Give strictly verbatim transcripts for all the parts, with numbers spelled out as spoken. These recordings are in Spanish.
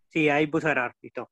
Sí, ahí puse a grabar, listo.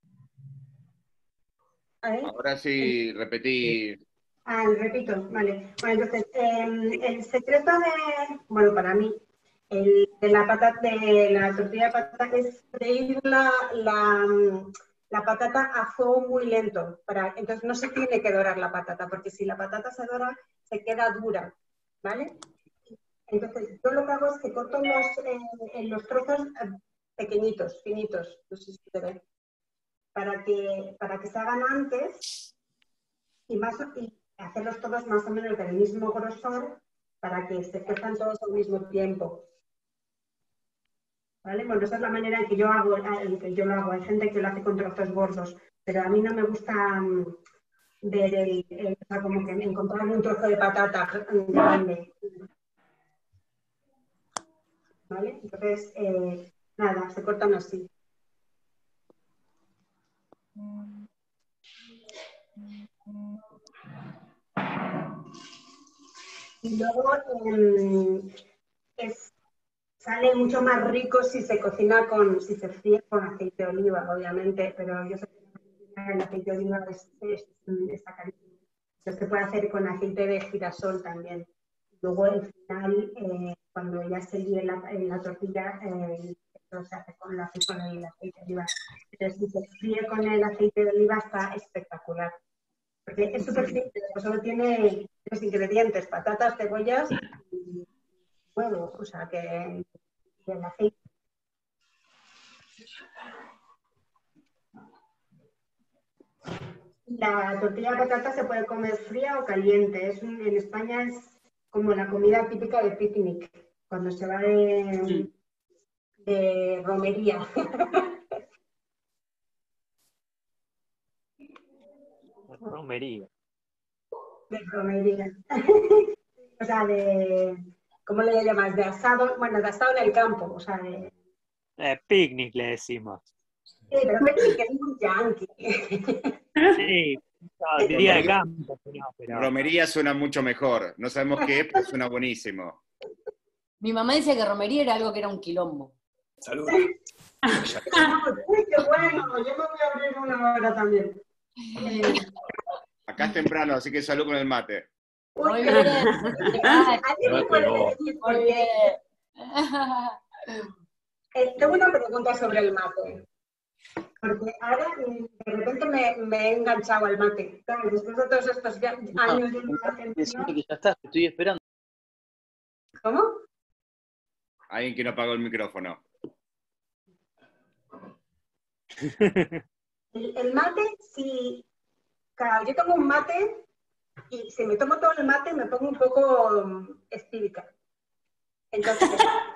¿Ahí? Ahora sí, repetí. Ah, repito, vale. Bueno, entonces, eh, el secreto de, bueno, para mí, el, de la patata, de la tortilla de patata es freír la, la, la patata a fuego muy lento. Para, entonces no se tiene que dorar la patata, porque si la patata se dora, se queda dura, ¿vale? Entonces, yo lo que hago es que corto los, eh, en los trozos eh, pequeñitos, finitos, no sé si se ve, para que, para que se hagan antes y, más, y hacerlos todos más o menos del mismo grosor para que se cuezan todos al mismo tiempo. ¿Vale? Bueno, esa es la manera en que yo hago, en que yo lo hago. Hay gente que lo hace con trozos gordos, pero a mí no me gusta um, ver el, el, o sea, como que encontrar un trozo de patata grande. ¿Vale? Entonces, eh, nada, se cortan así. Y luego eh, es, sale mucho más rico si se cocina con, si se fríe con aceite de oliva, obviamente, pero yo sé que el aceite de oliva es, es, está carísimo. Entonces se puede hacer con aceite de girasol también. Luego al final, eh, cuando ya se líe la, la tortilla, eh, eso se hace con, lo hace con el aceite de oliva. Pero si se fríe con el aceite de oliva está espectacular. Porque es súper simple, pues solo tiene tres ingredientes, patatas, cebollas y huevo, o sea que y el aceite. La tortilla de patata se puede comer fría o caliente. Es un, en España es como la comida típica de picnic, cuando se va de, de romería. Romería. De romería. O sea, de, ¿cómo le llamas? De asado, bueno, de asado en el campo, o sea, de... Eh, picnic le decimos. Sí, pero picnic es muy yankee. Sí, no, día de campo, no, pero... Romería suena mucho mejor. No sabemos qué es, pero suena buenísimo. Mi mamá decía que romería era algo que era un quilombo. Salud. Uy, qué bueno, yo me voy a abrir una hora también. Eh, Acá es temprano, así que salud con el mate. Uy, Muy qué bien. bien. Ay, ¿Alguien me puede decir por muy qué? bien. Eh, tengo una pregunta sobre el mate. Porque ahora mm, de repente me, me he enganchado al mate. ¿Sabes? Después de todos estos ya- años de Decime Argentina. que ya está, te estoy esperando. ¿Cómo? Alguien que no apagó el micrófono. El, el mate, si claro, yo tomo un mate y si me tomo todo el mate me pongo un poco um, espírica. Entonces,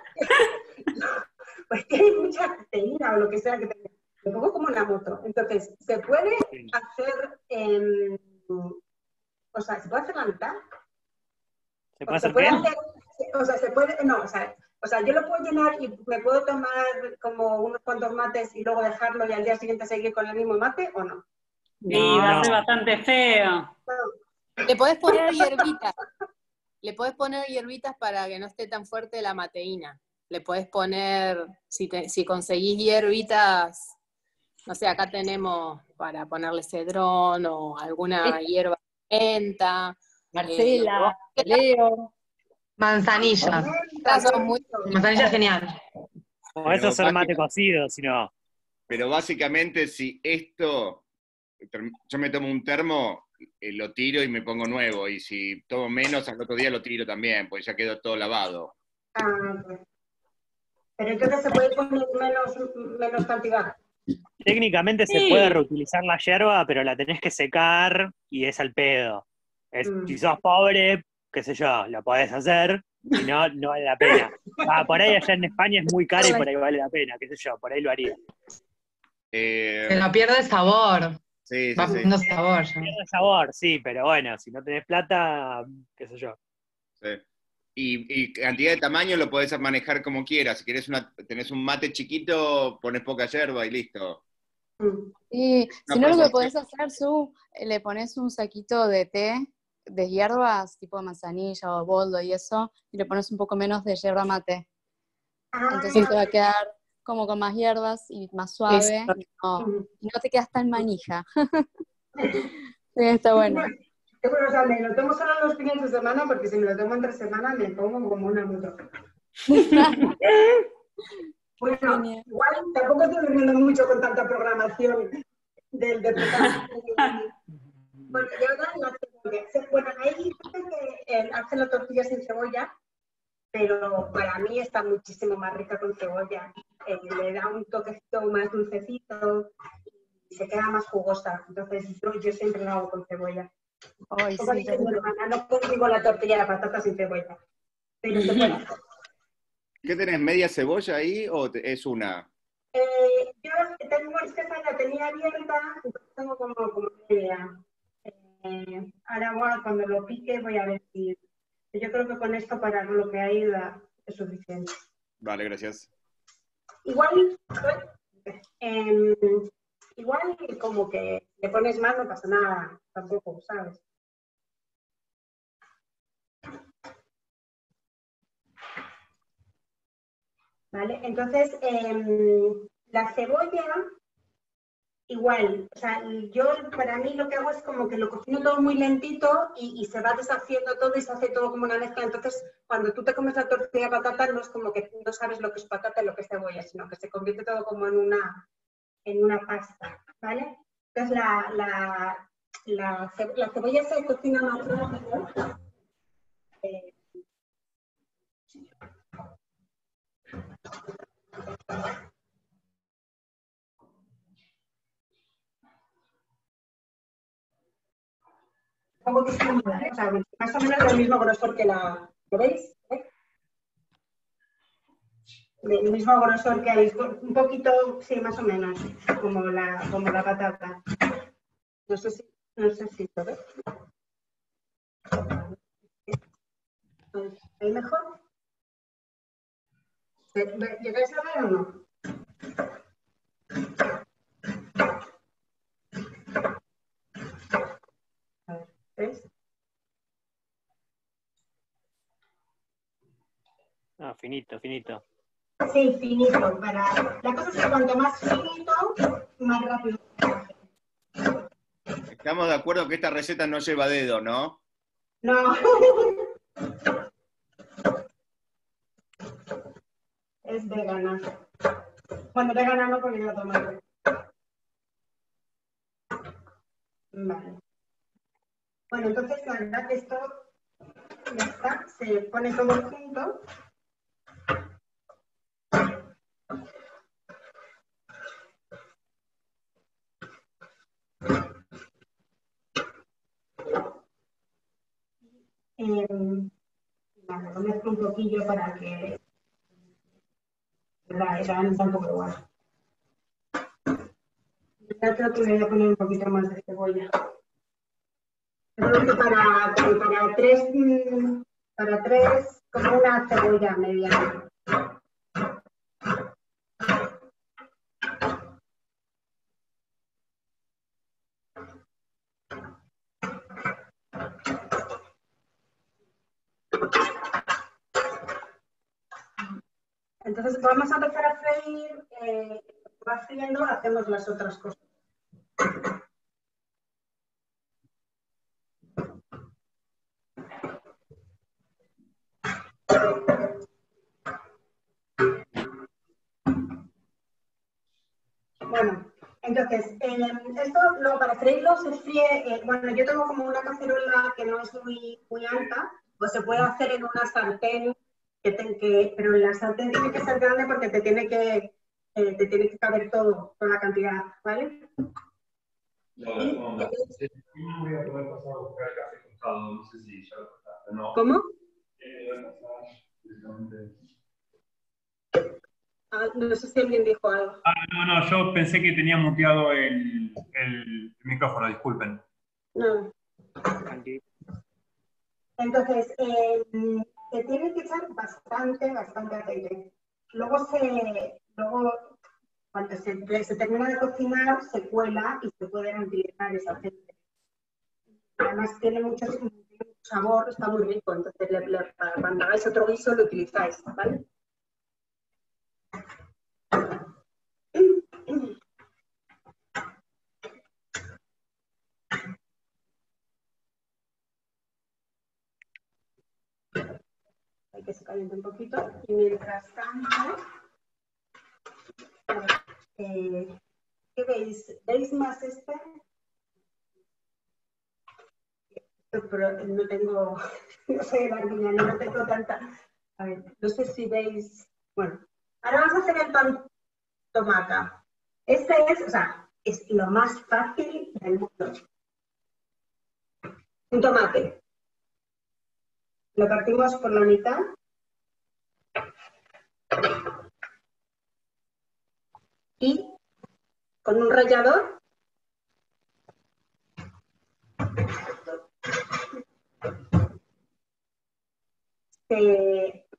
pues que hay mucha cafeína o lo que sea que tenga. Me pongo como una moto. Entonces, ¿se puede hacer, eh, o sea, se puede hacer la mitad? ¿Se O puede se hacer puede qué? hacer, o sea, se puede, no, o sea, o sea, yo lo puedo llenar y me puedo tomar como unos cuantos mates y luego dejarlo y al día siguiente seguir con el mismo mate, ¿o no? Sí, va a ser No. bastante feo. Le podés poner hierbitas. Le podés poner hierbitas para que no esté tan fuerte la mateína. Le podés poner, si, te, si conseguís hierbitas, no sé, acá tenemos para ponerle cedrón o alguna hierba menta. Marcela, Eh, Leo. Manzanilla. estas son muy... Manzanilla genial. Como eso Pero, hacer mate básica- cocido, sino... pero básicamente, si esto, yo me tomo un termo, eh, lo tiro y me pongo nuevo. Y si tomo menos, al otro día lo tiro también, porque ya quedó todo lavado. Ah, ok. Pero entonces se puede poner menos, menos cantidad. Técnicamente se Sí. puede reutilizar la yerba, pero la tenés que secar y es al pedo. Es, Mm. Si sos pobre, qué sé yo, lo podés hacer, si no, no vale la pena. Ah, por ahí allá en España es muy caro y por ahí vale la pena, qué sé yo, por ahí lo haría. Eh, Pero pierde sabor. sí, sí, Va sí. perdiendo sabor ya. Tiene sabor, sí, pero bueno, si no tenés plata, qué sé yo. sí. Y, y cantidad de tamaño lo podés manejar como quieras. Si querés una, tenés un mate chiquito, pones poca yerba y listo. Mm. Y Una si no, lo que proporción. podés hacer, Su, eh, le pones un saquito de té de hierbas, tipo manzanilla o boldo y eso, y le pones un poco menos de yerba mate. Ah, Entonces te va a quedar como con más hierbas y más suave, Exacto. y no, y no te quedas tan manija. Sí, está bueno. Bueno, bueno, o sea, me lo tomo solo los fines de semana porque si me lo tomo entre semana me pongo como una moto. Bueno, Genial. igual tampoco estoy durmiendo mucho con tanta programación del despertar. Bueno, y ahora la cebolla. Se- Bueno, hay gente que eh, hace la tortilla sin cebolla, pero para mí está muchísimo más rica con cebolla. Eh, le da un toquecito más dulcecito y se queda más jugosa. Entonces yo, yo siempre lo hago con cebolla. Ay, Como sí, dice qué mi rico. hermana, no consigo la tortilla de patata sin cebolla, pero se puede hacer. ¿Qué tenés, media cebolla ahí o te- es una? Eh, yo tengo, es que esa la tenía abierta, entonces tengo como, como media. Eh, ahora bueno, cuando lo pique voy a ver si... Yo creo que con esto para lo que hay da- es suficiente. Vale, gracias. Igual, eh, igual como que le pones más no pasa nada, tampoco, ¿sabes? ¿Vale? Entonces, eh, la cebolla, igual, o sea, yo para mí lo que hago es como que lo cocino todo muy lentito y, y se va deshaciendo todo y se hace todo como una mezcla. Entonces, cuando tú te comes la tortilla de patata, no es como que no sabes lo que es patata y lo que es cebolla, sino que se convierte todo como en una, en una pasta, ¿vale? Entonces, la, la, la, ce- la cebolla se cocina más rápido. eh, Tampoco es muy mala, ¿eh? O sea, más o menos del mismo grosor que la... ¿Lo veis? ¿Eh? Del mismo grosor que hay, un poquito, sí, más o menos, como la, como la patata. No sé si, no sé si lo ves. ¿Ahí mejor? ¿Ve- ve- ¿Llegáis a ver o no? A ver, ¿ves? Ah, finito, finito. Sí, finito. Para... La cosa es que cuanto más finito, más rápido. Estamos de acuerdo que esta receta no lleva dedo, ¿no? No. Es vegana. Bueno, vegana no porque no tomate. Vale. Bueno, entonces la verdad que esto ya está, se pone todo junto. Eh, vale, lo mezclo un poquillo para que la vean tampoco igual. Ya creo que le voy a poner un poquito más de cebolla. Creo que para, para tres, mm, para tres, como una cebolla mediana. Entonces vamos a empezar a freír, eh, va friendo, hacemos las otras cosas. Bueno, entonces, eh, esto luego para freírlo se fríe, eh, bueno, yo tengo como una cacerola que no es muy, muy alta, pues se puede hacer en una sartén, que te- que- pero la sartén tiene que ser grande porque te tiene que, eh, te tiene que caber todo, toda la cantidad, ¿vale? Y, eh, No voy a poder pasar a buscar el café tostado, no sé si ya lo tostaste o no. ¿Cómo? Eh, voy a pasar directamente. Ah, no sé si alguien dijo algo. Ah, no, no, yo pensé que tenía muteado el, el micrófono, disculpen. No. Tranqui. Entonces, eh, se tiene que echar bastante, bastante aceite. Luego, se, luego cuando se, se termina de cocinar, se cuela y se puede utilizar ese aceite. Además, tiene mucho, tiene mucho sabor, está muy rico. Entonces, le, le, cuando hagáis otro guiso, lo utilizáis, ¿vale? y que se caliente un poquito. Y mientras tanto, eh, ¿qué veis? ¿Veis más este? Pero no tengo, no soy arguiñana, no tengo tanta. A ver, no sé si veis. Bueno, ahora vamos a hacer el pan tomata. Este es, o sea, es lo más fácil del mundo. Un tomate. Lo partimos por la mitad. Y con un rallador se,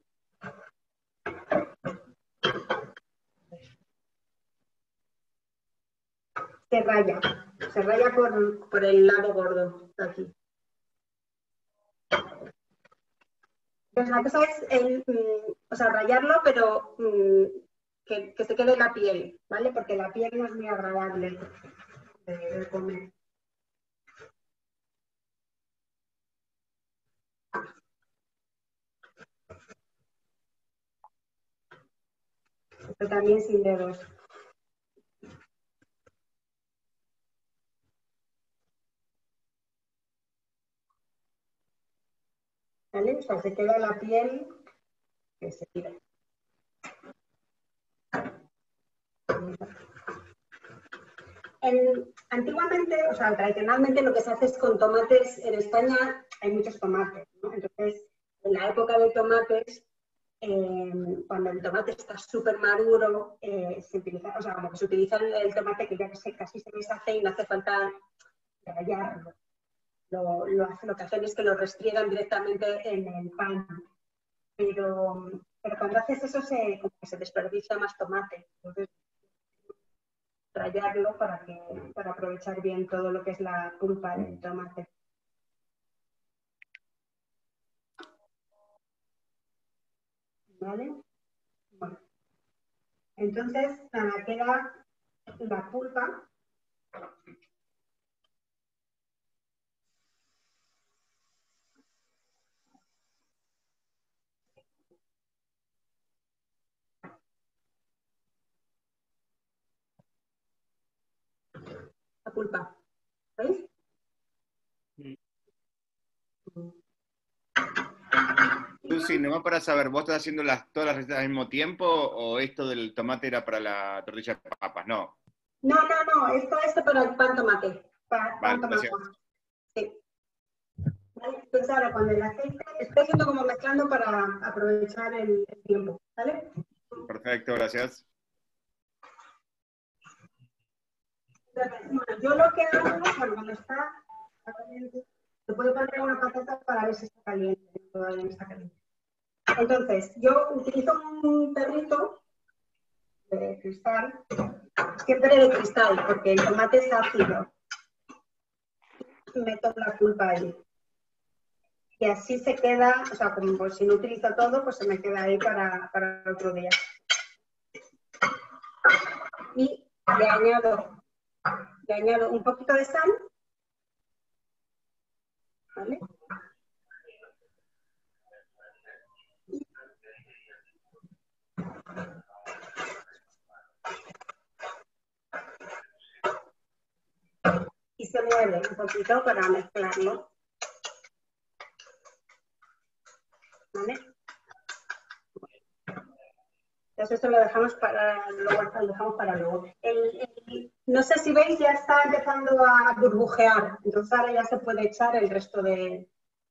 se raya. Se raya por, por el lado gordo de aquí. Entonces la cosa es el, mm, o sea, rayarlo, pero mm, que, que se quede la piel, ¿vale? Porque la piel no es muy agradable de, de comer. Esto también sin dedos. ¿Vale? O sea, se queda la piel que se tira. En, antiguamente, o sea, tradicionalmente lo que se hace es con tomates. En España hay muchos tomates, ¿no? Entonces, en la época de tomates, eh, cuando el tomate está súper maduro, eh, se utiliza, o sea, como que se utiliza el, el tomate que ya casi, casi se deshace y no hace falta rallarlo. Lo, lo, lo que hacen es que lo restriegan directamente en el pan. Pero, pero cuando haces eso se, como que se desperdicia más tomate. Entonces, rallarlo para, que, para aprovechar bien todo lo que es la pulpa del tomate. ¿Vale? Bueno. Entonces, nada, queda la pulpa. La pulpa. ¿Veis? Lucy, nomás para saber, ¿vos estás haciendo las, todas las recetas al mismo tiempo o esto del tomate era para la tortilla de papas? No. No, no, no, esto es para el pan tomate. Pan, pan Vale, tomate. gracias. Sí. ¿Vale? Entonces ahora cuando el aceite, estoy haciendo como mezclando para aprovechar el, el tiempo, ¿vale? Perfecto, gracias. Bueno, yo lo que hago, bueno, cuando está caliente, se puede poner una patata para ver si está caliente, todavía no está caliente. Entonces, yo utilizo un perrito de cristal, siempre de cristal, porque el tomate es ácido. Meto la pulpa ahí. Y así se queda, o sea, como pues, si no utilizo todo, pues se me queda ahí para, para el otro día. Y le añado, le añado un poquito de sal, ¿vale? Y se mueve un poquito para mezclarlo. ¿Vale? Entonces esto lo dejamos para luego. Lo dejamos para luego. El, el, no sé si veis, ya está empezando a burbujear. Entonces ahora ya se puede echar el resto de...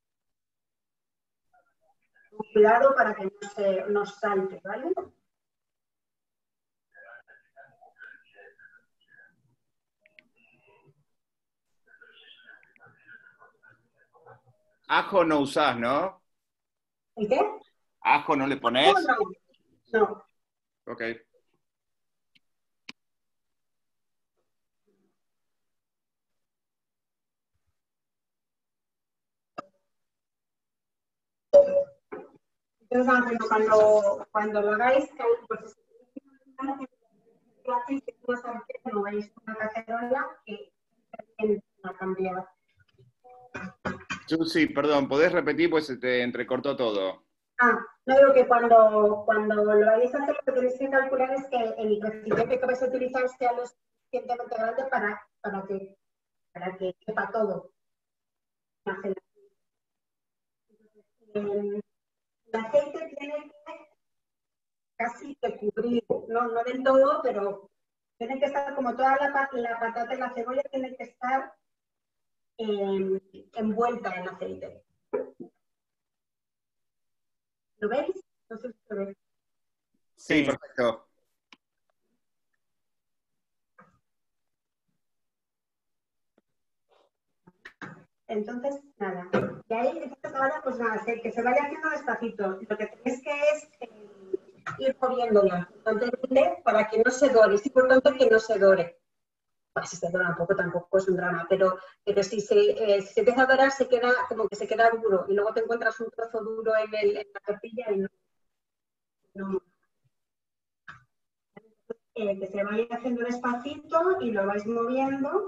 Cuidado para que no se nos salte, ¿vale? Ajo no usás, ¿no? ¿El qué? ¿Ajo no le ponés? No, no. No. Ok. Entonces, cuando, cuando lo hagáis, pues no veis una cacerola que va a cambiar. Susi, perdón, ¿podés repetir? Pues se te entrecortó todo. Ah, no digo que cuando, cuando lo vayáis a hacer, lo que tenéis que calcular es que el recipiente que vais a utilizar sea lo suficientemente grande para, para, que, para que quepa todo. El aceite tiene que casi que cubrir, no, no del todo, pero tiene que estar como toda la, la patata y la cebolla tiene que estar eh, envuelta en aceite. ¿Lo veis? No sé si lo veis. Sí, Sí. perfecto. Entonces, nada. Y ahí, entonces ahora, pues nada, que, que se vaya haciendo despacito. Lo que tenéis que es eh, ir moviéndola constantemente para que no se dore. Es importante que no se dore. Pues si se dora un poco tampoco es un drama, pero, pero si, se, eh, si se empieza a dorar se queda como que se queda duro y luego te encuentras un trozo duro en, el, en la tortilla y no. no. Eh, que se vaya haciendo despacito y lo vais moviendo.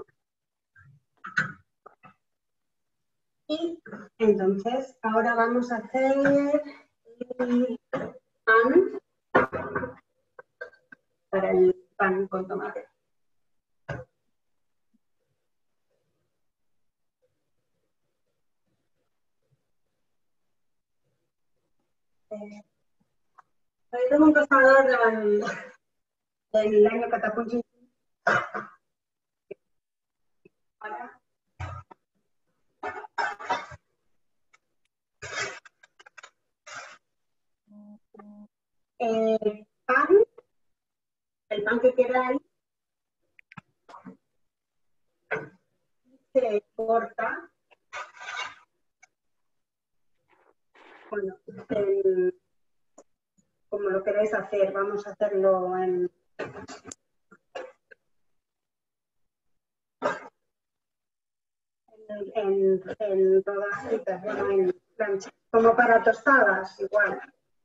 Y entonces ahora vamos a hacer el pan para el pan con tomate. Eh, tengo un tostador del, del año Catapunchi. Para el pan, el pan que queráis, se corta, bueno, en, como lo queráis hacer, vamos a hacerlo en, en, en, en rodajitas, bueno, en plancha, como para tostadas, igual.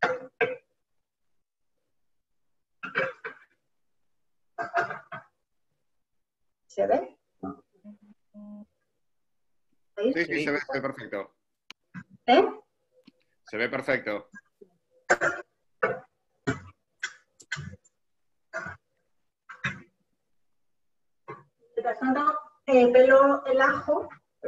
¿Se ve? ¿Ahí? Sí, sí, se ve, se ve perfecto. ¿Eh? Se ve perfecto. Mientras tanto, eh, pelo el ajo.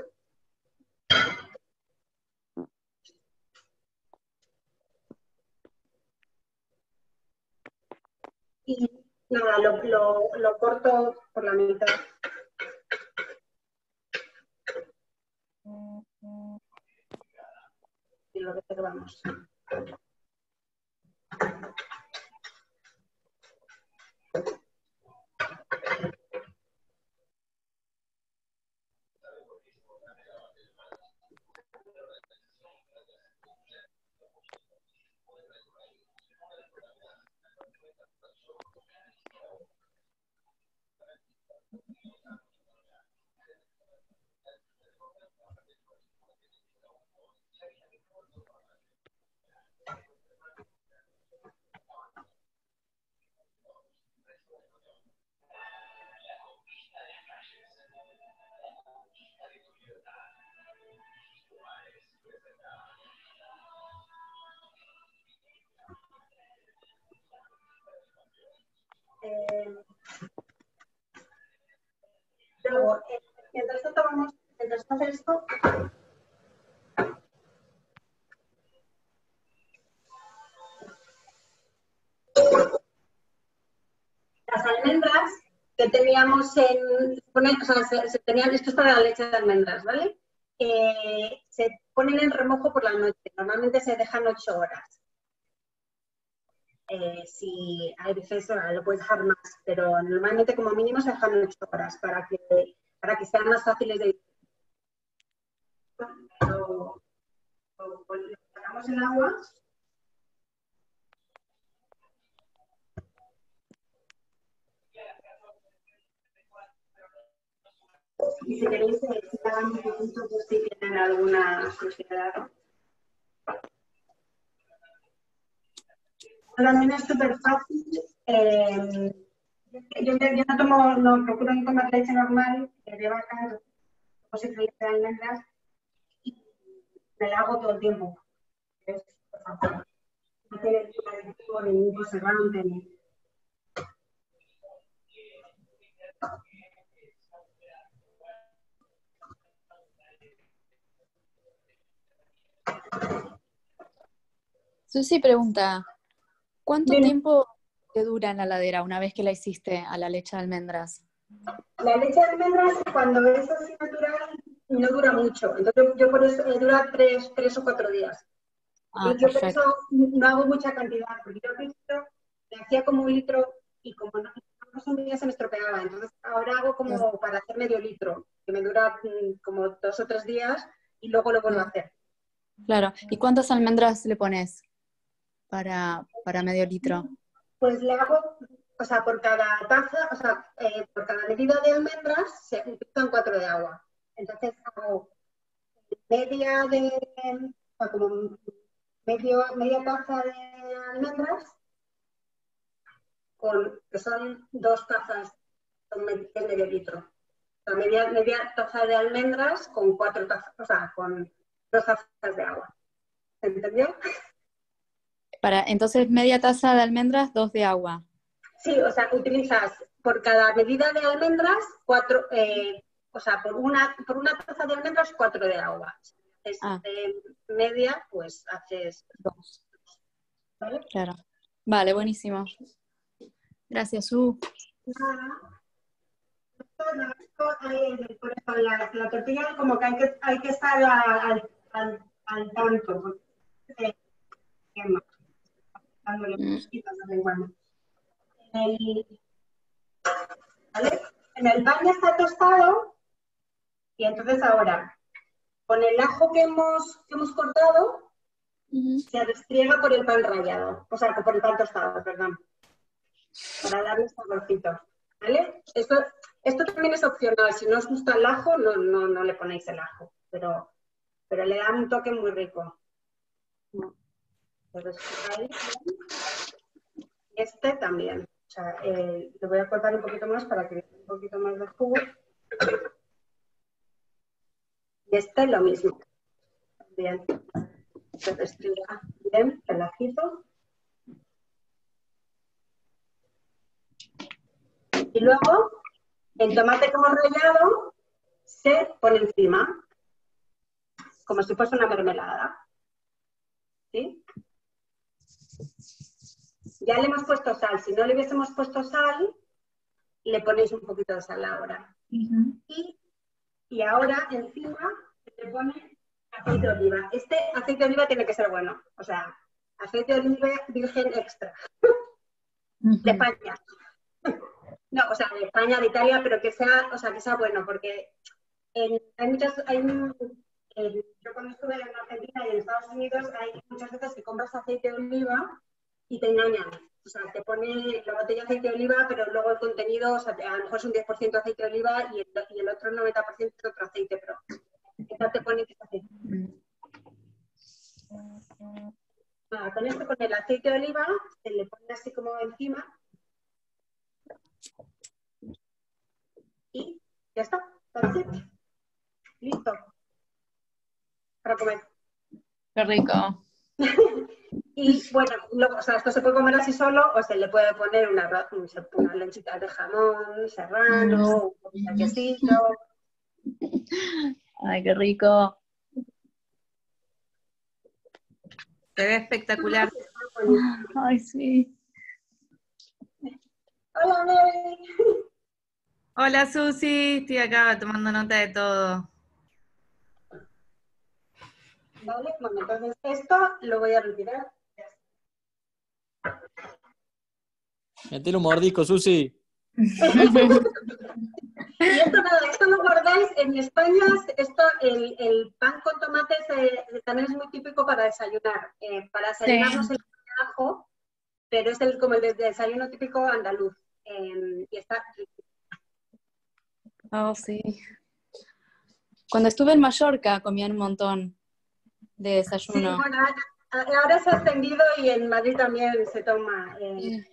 Y nada, lo, lo, lo corto por la mitad. Y lo reservamos. Eh, luego, eh, mientras tanto vamos, mientras hace esto, las almendras que teníamos en, o sea, se, se tenían, esto es para la leche de almendras, ¿vale? Eh, se ponen en remojo por la noche, normalmente se dejan ocho horas. Eh, si hay veces lo puedes dejar más, pero normalmente como mínimo se dejan ocho horas para que, para que sean más fáciles de lo, lo, lo sacamos en agua. Y si queréis, eh, si pagan un poquito, pues si tienen alguna curiosidad. También es súper fácil. Eh, yo, yo no tomo, no procuro no tomar leche normal, eh, de vaca, como si fuera leche de almendras, y me la hago todo el tiempo. Es súper fácil. no tiene ningún aditivo, ni ningún conservante, ni... Susi pregunta, ¿cuánto Dime. tiempo te dura en la heladera una vez que la hiciste a la leche de almendras? La leche de almendras, cuando es así natural, no dura mucho. Entonces, yo por eso eh, dura tres, tres o cuatro días. Ah, Y yo por perfecto. eso no hago mucha cantidad, porque yo al principio me hacía como un litro y como no, no un día se me estropeaba. Entonces, ahora hago como para hacer medio litro, que me dura mm, como dos o tres días y luego lo vuelvo a hacer. Claro. ¿Y cuántas almendras le pones para, para medio litro? Pues le hago, o sea, por cada taza, o sea, eh, por cada medida de almendras se utilizan cuatro de agua. Entonces hago media de, o sea, como medio, media taza de almendras, con, que son dos tazas, son medio, medio litro. O sea, media, media taza de almendras con cuatro tazas, o sea, con dos tazas de agua. ¿Se entendió? Para, entonces, media taza de almendras, dos de agua. Sí, o sea, utilizas por cada medida de almendras, cuatro, eh, o sea, por una, por una taza de almendras, cuatro de agua. Si haces Ah. de media, pues haces Dos. ¿vale? Claro. Vale, buenísimo. Gracias, Su. Nada. Esto, esto, eh, por eso, la, la tortilla como que hay que, hay que estar al, al, al tanto, porque se quema, dándole Mm. cositas de vez en cuando. En el, ¿vale? En el pan ya está tostado y entonces ahora con el ajo que hemos, que hemos cortado Ujú. se restriega por el pan rallado, o sea, por el pan tostado, perdón, para darle saborcito, ¿vale? Esto, esto también es opcional, si no os gusta el ajo, no, no, no le ponéis el ajo, pero, pero le da un toque muy rico. Entonces, ahí, este también, o sea, eh, le voy a cortar un poquito más para que dé un poquito más de jugo. Y este lo mismo, bien, se restriega bien el ajito. Y luego, el tomate que hemos rallado se pone encima, como si fuese una mermelada. ¿Sí? Ya le hemos puesto sal. Si no le hubiésemos puesto sal, le ponéis un poquito de sal ahora. Ujú. Y, y ahora encima se le pone aceite de oliva. Este aceite de oliva tiene que ser bueno. O sea, aceite de oliva virgen extra. De España. No, o sea, de España, de Italia, pero que sea, o sea, que sea bueno, porque en, hay muchas, hay, en, yo cuando estuve en Argentina y en Estados Unidos, hay muchas veces que compras aceite de oliva y te engañan. O sea, te pone la botella de aceite de oliva, pero luego el contenido, o sea, a lo mejor es un diez por ciento aceite de oliva y el, y el otro noventa por ciento es otro aceite, pero esta te pone que es aceite. Nada, con esto, con el aceite de oliva, se le pone así como encima. Y ya está, that's it. Listo. Para comer. Qué rico. Y bueno, luego, o sea, esto se puede comer así solo o se le puede poner una, una lonchita de jamón serrano, un poquito de quesito. Ay, qué rico. Se ve espectacular. Ay, sí. Hola, Mary. Hola Susi, estoy acá tomando nota de todo. Vale, bueno, entonces esto lo voy a retirar. Metele un mordisco, Susi. Y esto nada, esto lo guardáis en España, esto, el, el pan con tomates eh, también es muy típico para desayunar. Eh, para desayunar Sí. no se le pone ajo, pero es el, como el de- desayuno típico andaluz. Eh, y está rico. Oh, sí. Cuando estuve en Mallorca comían un montón de Sí, desayuno. bueno, ahora, ahora se ha extendido y en Madrid también se toma. Eh, Sí.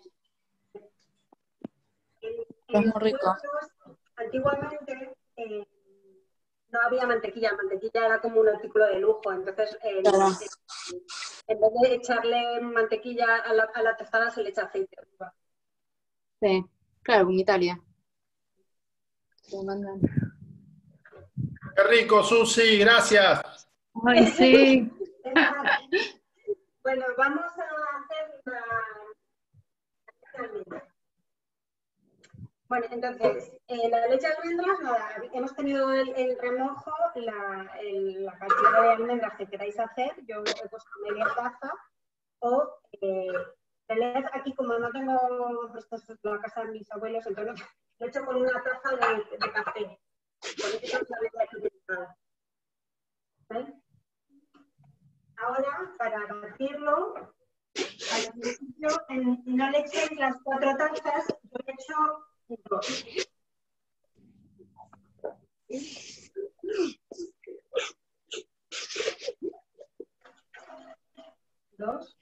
en, Es en los muy rico. pueblos, antiguamente eh, no había mantequilla, mantequilla era como un artículo de lujo, entonces eh, Claro. en, En vez de echarle mantequilla a la, a la tostada, se le echa aceite. Sí, claro, como Italia. Te mandan. Qué rico, Susi, gracias. Ay, sí. Bueno, vamos a hacer la... Bueno, entonces, eh, la leche de almendras, nada, hemos tenido el, el remojo, la, el, la cantidad de almendras que queráis hacer, yo he puesto media taza, o eh, aquí como no tengo, esto es la casa de mis abuelos, entonces lo he hecho con una taza de, de café, con eso es la leche utilizada. ¿Vale? Ahora, para batirlo, al principio en, no le echéis las cuatro tazas, yo he hecho dos. Dos.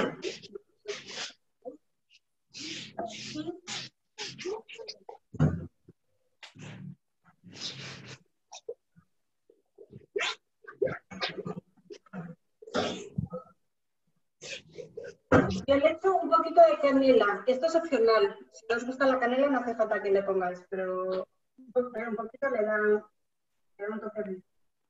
Yo le echo un poquito de canela. Esto es opcional. Si no os gusta la canela, no hace falta que le pongáis, pero un poquito le da, le da un toque rico.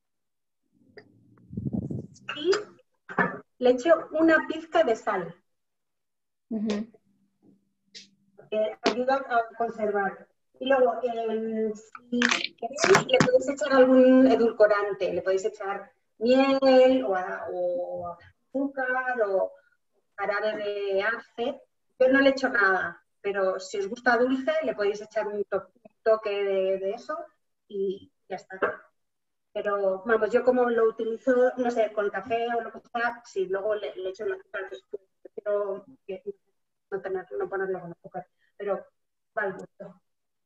Y le echo una pizca de sal. Uh-huh. Que ayuda a conservar. Y luego, eh, si queréis, le podéis echar algún edulcorante. Le podéis echar miel o, o azúcar o jarabe de arce. Yo no le echo nada, pero si os gusta dulce, le podéis echar un, to un toque de, de eso y ya está. Pero, vamos, yo como lo utilizo, no sé, con café o lo que sea, sí, luego le, le echo el azúcar después. Prefiero que, no, tener, no ponerlo con azúcar, pero va al gusto.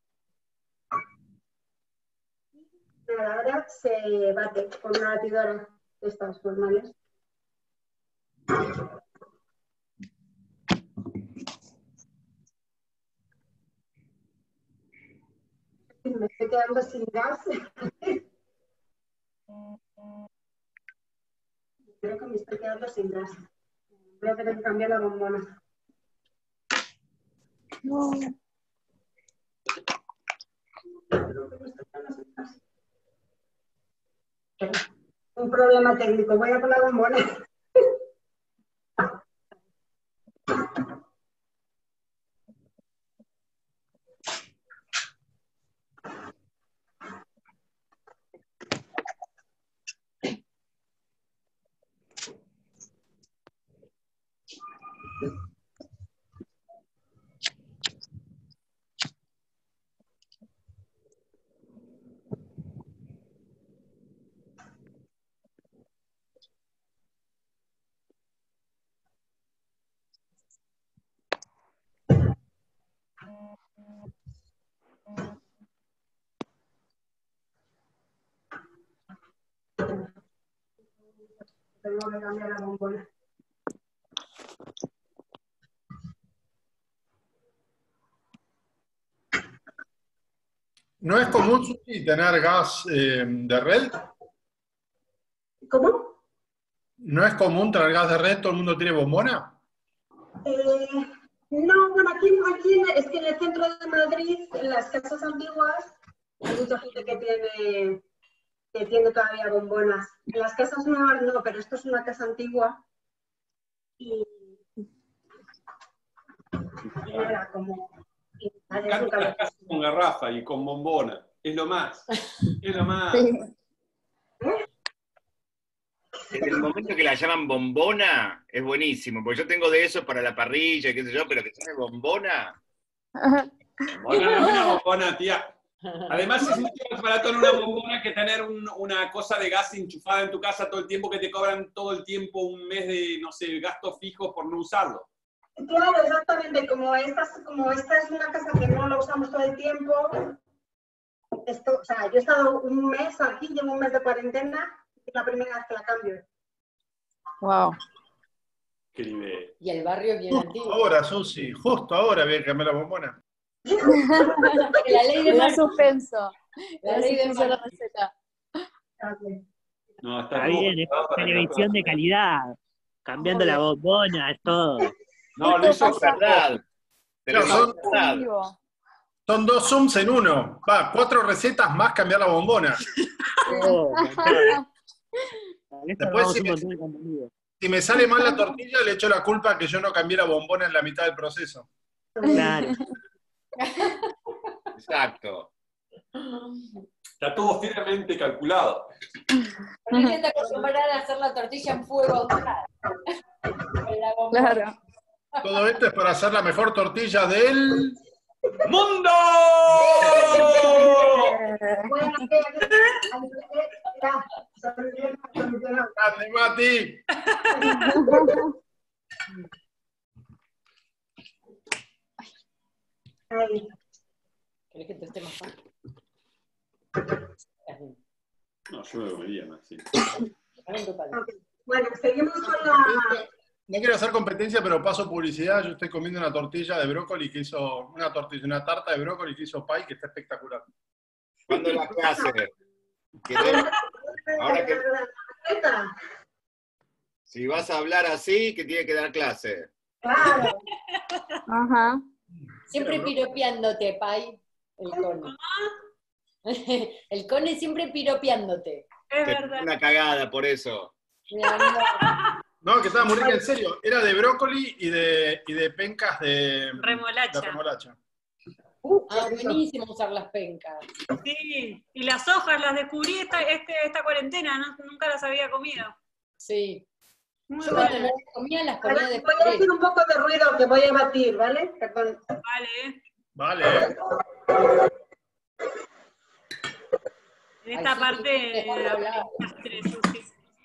Ahora se bate con una batidora de estas normales. Me estoy quedando sin gas. Creo que me estoy quedando sin gas. Voy a tener que cambiar la bombona. No. Creo que me estoy quedando sin gas. Un problema técnico. Voy a por la bombona. Tengo que cambiar la bombona. ¿No es común, Susi, tener gas eh, de red? ¿Cómo? ¿No es común tener gas de red? ¿Todo el mundo tiene bombona? Eh, no, bueno, aquí, aquí es que en el centro de Madrid, en las casas antiguas, hay mucha gente que tiene, que tiene todavía bombonas. En las casas nuevas no, pero esto es una casa antigua. Y, y era como... Me encantan las casas con garrafa y con bombona. Es lo más. Es lo más. Sí. En el momento que la llaman bombona, es buenísimo, porque yo tengo de eso para la parrilla y qué sé yo, pero que llame bombona. Bombona no es una bombona, tía. Además es mucho más barato en una bombona que tener un, una cosa de gas enchufada en tu casa todo el tiempo, que te cobran todo el tiempo un mes de, no sé, gastos fijos por no usarlo. Claro, exactamente, como esta, como esta es una casa que no la usamos todo el tiempo, esto, o sea, yo he estado un mes aquí, llevo un mes de cuarentena, es la primera vez que la cambio. Wow. Qué nivel. Y el barrio bien Justo antiguo. ahora, Susi, justo ahora voy a cambiar la bombona. La ley de la suspenso. La ley de la receta. No, está Está bien, es televisión de calidad. Cambiando la bombona, es todo. No, lo hizo verdad. Te lo Claro, hizo verdad. Son dos Zooms en uno. Va, cuatro recetas más cambiar la bombona. Oh, Después, si me, si me sale mal la tortilla, le echo la culpa que yo no cambié la bombona en la mitad del proceso. Claro. Exacto. Está todo firmemente calculado. Porque ella está acostumbrada a hacer la tortilla en fuego. Claro. Todo esto es para hacer la mejor tortilla del ¡mundo! ¡Grande, Mati! ¿Querés que te esté más fácil? No, yo me comería más, sí. Bueno, seguimos con la... No quiero hacer competencia, pero paso publicidad. Yo estoy comiendo una tortilla de brócoli que hizo, una tortilla, una tarta de brócoli que hizo Pai, que está espectacular. ¿Cuándo es la clase? ¿Querés? Ahora que... Si vas a hablar así, que tiene que dar clase. Claro. Ajá. Siempre piropeándote, Pai. El cone. El cone siempre piropeándote. Es Te verdad. una cagada por eso. No, que estaba muy rica, en serio. Era de brócoli y de, y de pencas de Remolacha. de remolacha. Ah, buenísimo usar las pencas. Sí, y las hojas las descubrí esta, este, esta cuarentena, ¿no? Nunca las había comido. Sí. Muy Yo cuando bueno. no las comía, las Ahora comía de voy a decir un poco de ruido que voy a batir, ¿vale? Perdón. Vale. Vale. En esta Ay, sí, parte sí, sí, la hablar. desastre, Susi.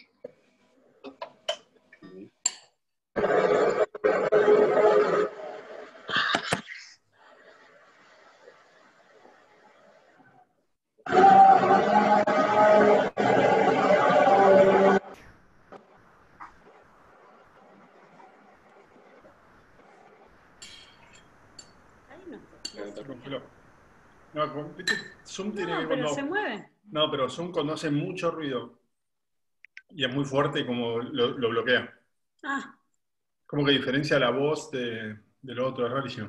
No, con- ¿viste? Zoom tiene No, que pero cuando- se mueve. No, pero Zoom cuando hace mucho ruido y es muy fuerte, como lo, lo bloquea. Ah, Como que diferencia la voz de, de lo otro, es rarísimo.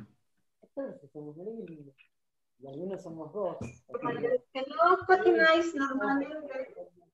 Y algunos somos dos. Que no cocináis normalmente.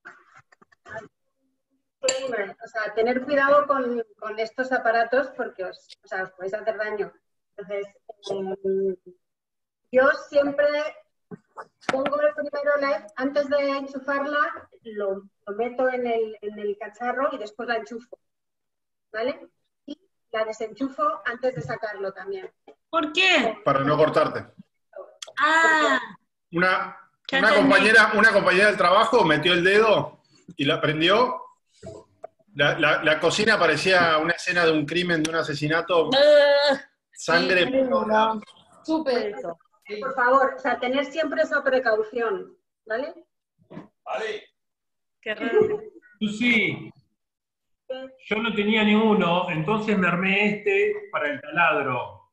Disclaimer, o sea, tener cuidado con, con estos aparatos porque os, o sea, os podéis hacer daño. Entonces, eh, yo siempre pongo el primero la, antes de enchufarla, lo, lo meto en el, en el cacharro y después la enchufo. ¿Vale? Y la desenchufo antes de sacarlo también. ¿por qué? Para no cortarte. Ah, Una, Ya una, entendí. compañera, una compañera del trabajo metió el dedo y la prendió. La, la- la cocina parecía una escena de un crimen, de un asesinato. Sangre. Sí, no. Súper eso. Sí. Por favor, o sea, tener siempre esa precaución. ¿Vale? Vale. qué raro. Susi, yo no tenía ni uno, entonces me armé este para el taladro.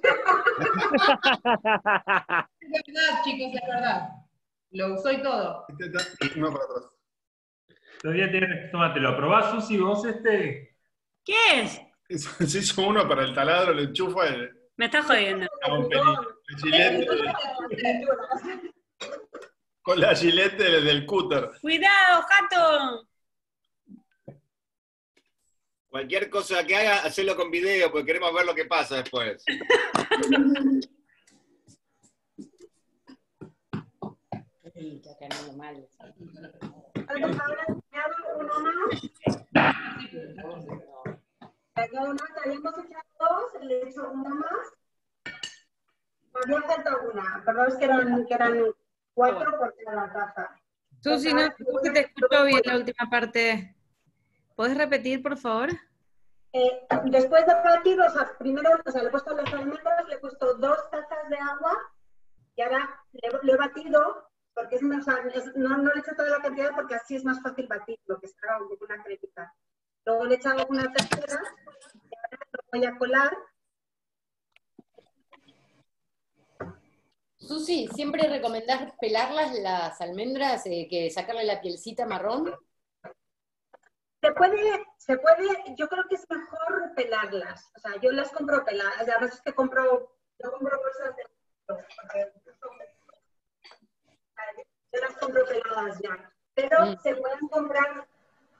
Es verdad, chicos, es verdad. Lo usó y todo. Uno para atrás. Todavía tenés, tómate, ¿lo probás, Susi, vos este? ¿Qué es? Se hizo uno para el taladro, le enchufa el, Me estás jodiendo. con el gilete, con la gilete del cúter. ¡Cuidado, Jato! Cualquier cosa que haga, hacelo con video, porque queremos ver lo que pasa después. Sí, ya camino mal. Entonces, ahora añado uno más. Añado uno, ya habíamos echado dos, le he hecho uno más. Me había faltado una, perdón, es que eran, que eran cuatro por cada taza. Susi, no, no se te escuchó bien la última parte. ¿Puedes repetir, por favor? Eh, después de batir, o sea, primero, o sea, le he puesto las almendras, le he puesto dos tazas de agua y ahora le, lo he batido, porque es más, o sea, es- no, no le he hecho toda la cantidad porque así es más fácil batirlo, que se haga un poco una cremita. Luego le he echado una tercera y ahora lo voy a colar. Susi, ¿siempre recomendás pelarlas las almendras, eh, que sacarle la pielcita marrón? Se puede, se puede, yo creo que es mejor pelarlas. O sea, yo las compro peladas. A veces que compro, yo compro bolsas de... Yo las compro peladas ya. Pero mm. se pueden comprar...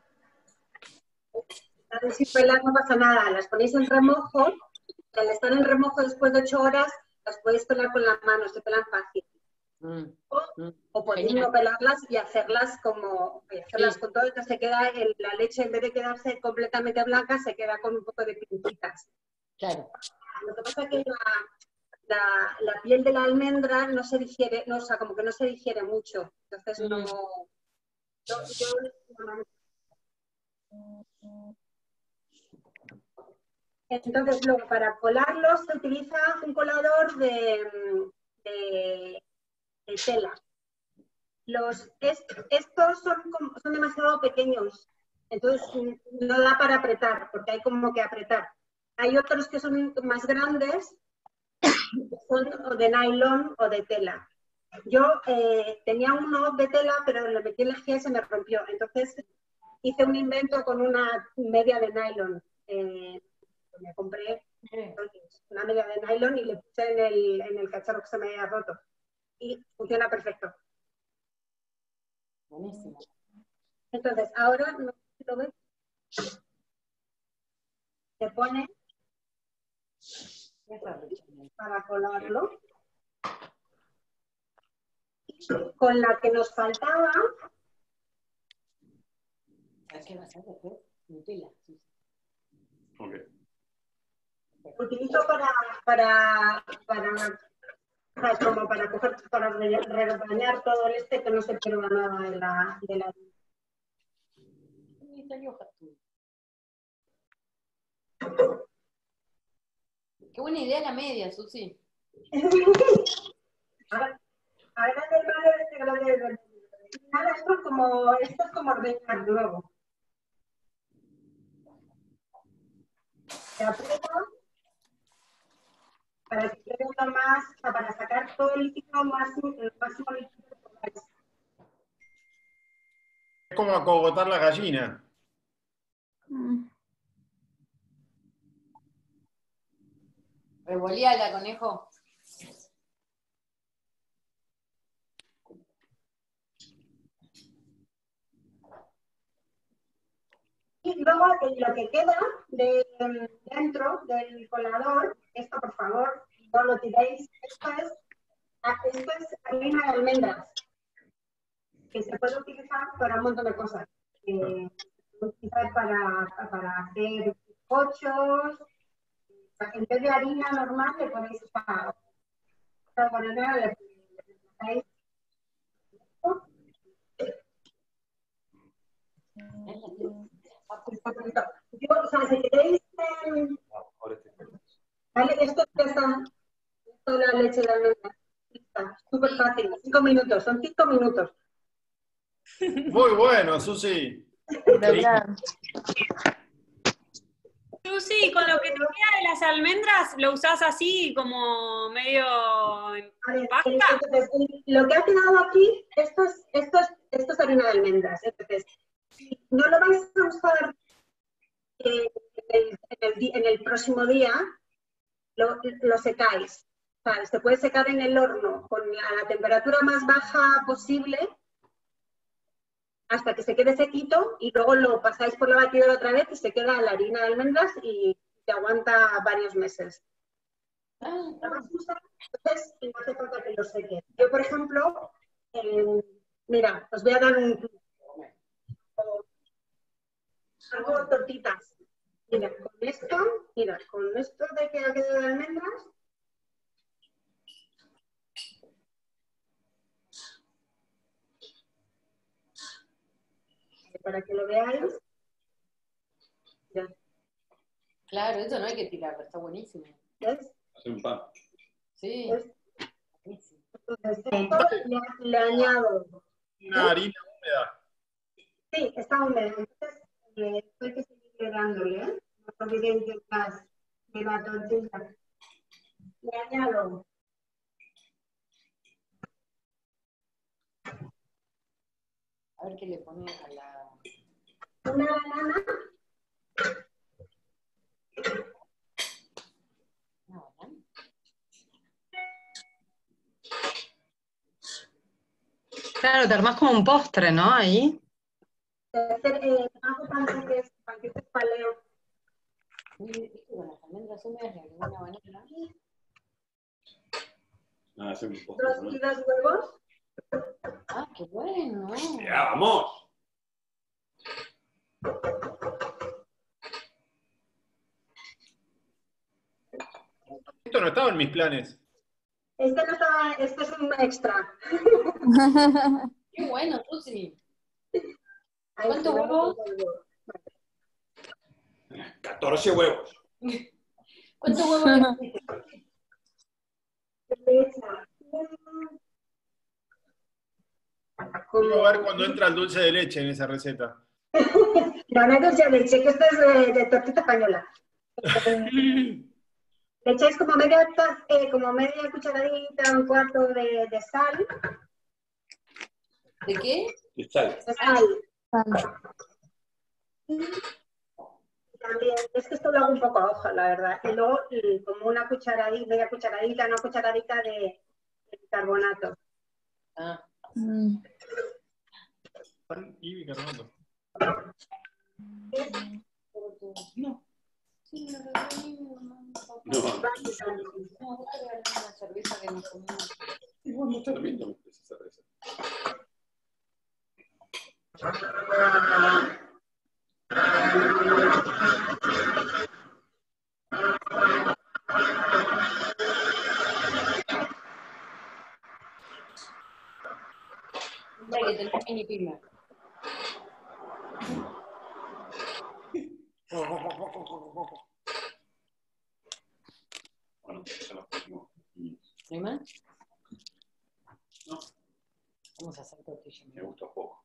Si pelas no pasa nada. Las ponéis en remojo. Al estar en remojo después de ocho horas, las podéis pelar con la mano. Se pelan fácil. Mm. O, mm. o podéis no pelarlas y hacerlas como... Y hacerlas sí. con todo, que se queda el, la leche, en vez de quedarse completamente blanca, se queda con un poco de pinchitas. Claro. Lo que pasa es que la, la, la piel de la almendra no se digiere, no, o sea, como que no se digiere mucho. Entonces mm. no... Yo, yo, entonces, luego, para colarlos se utiliza un colador de, de, de tela. Los, est, estos son, son demasiado pequeños, entonces no da para apretar, porque hay como que apretar. Hay otros que son más grandes, que son o de nylon o de tela. Yo eh, tenía uno de tela, pero le metí en la G y se me rompió. Entonces hice un invento con una media de nylon. Eh, me compré una media de nylon y le puse en el, en el cacharro que se me había roto. Y funciona perfecto. Buenísimo. Entonces, ahora, no sé si lo ves, se pone para colarlo. Con la que nos faltaba, ¿qué va a ser después? Nutella. Okay. Utilizo para, para, para, para, como para coger, para rebañar todo el este, que no se pierda nada de la... De la... Qué buena idea la media, Susi. Ahora, ahora el malo este grande. Nada, esto es como, esto es como ordeñar luego. Se aprieta para que quede uno más, o sea, para sacar todo el líquido más, el máximo líquido que podáis. Es como acogotar la gallina. Mm. Revoleala, conejo. Y luego lo que queda de, dentro del colador, esto por favor, no lo tiréis, esto es, esto es harina de almendras, que se puede utilizar para un montón de cosas. Eh, se puede utilizar para, para hacer bizcochos, en vez de harina normal le ponéis para, para ponerla, le ponéis Yo, o sea, si queréis, eh, vale, esto ya está, esto es la leche de almendra, está, súper fácil, cinco minutos, son cinco minutos. Muy bueno, Susi. Susi, con lo que te queda de las almendras, ¿lo usás así como medio en pasta? Entonces, lo que ha quedado aquí, esto es, esto es, esto es harina de almendras, entonces, si no lo vais a usar eh, en, el, en el próximo día, lo, lo secáis. O sea, se puede secar en el horno con la, la temperatura más baja posible hasta que se quede sequito y luego lo pasáis por la batidora otra vez y se queda la harina de almendras y te aguanta varios meses. Entonces, no hace falta que lo seque. Yo, por ejemplo, eh, mira, os voy a dar un... Hago tortitas. Mira, con esto, mira, con esto de que ha quedado de almendras, para que lo veáis. Ya. Claro, eso no hay que tirar, pero está buenísimo. ¿Ves? Hacer un pan. Sí. ¿Ves? Entonces, esto le, le añado. Una harina húmeda. Sí, está húmeda. Entonces, eh, hay que seguir dándole, ¿eh? No olviden que las de la tortilla. Le añado. A ver qué le pones a la... Una banana Claro, te armás como un postre, ¿no? Ahí. Hacer, eh, hago panqueques, panqueques paleo. Con las almendras húmedas y alguna banana. Ah, hacer un postre, Dos ¿no? y dos huevos. Ah, qué bueno. Ya, vamos. Esto no estaba en mis planes. Este no estaba, este es un extra. Qué bueno, Susi. Ahí ¿Cuántos sí, huevos? catorce huevos. ¿Cuántos huevos le Quiero ver cuando entra el dulce de leche en esa receta. No, no es dulce de leche, que esto es de, de tortita española. Le echáis como media, taz- eh, como media cucharadita, un cuarto de, de sal. ¿De qué? De sal. De sal. Y también, es que esto lo hago un poco a hoja, la verdad. Y luego y como una cucharadita, media cucharadita, una cucharadita de, de bicarbonato. Ah. Mm. Y bicarbonato. No. Sí, me regalé mi mamá. No, vos te regalaste una cerveza que nos comimos. Y vos no también tomaste esa cerveza. Mira que tenés mini pyme. Bueno, ya lo pusimos. ¿No hay más? No, Vamos a hacer tortilla. me gustó poco.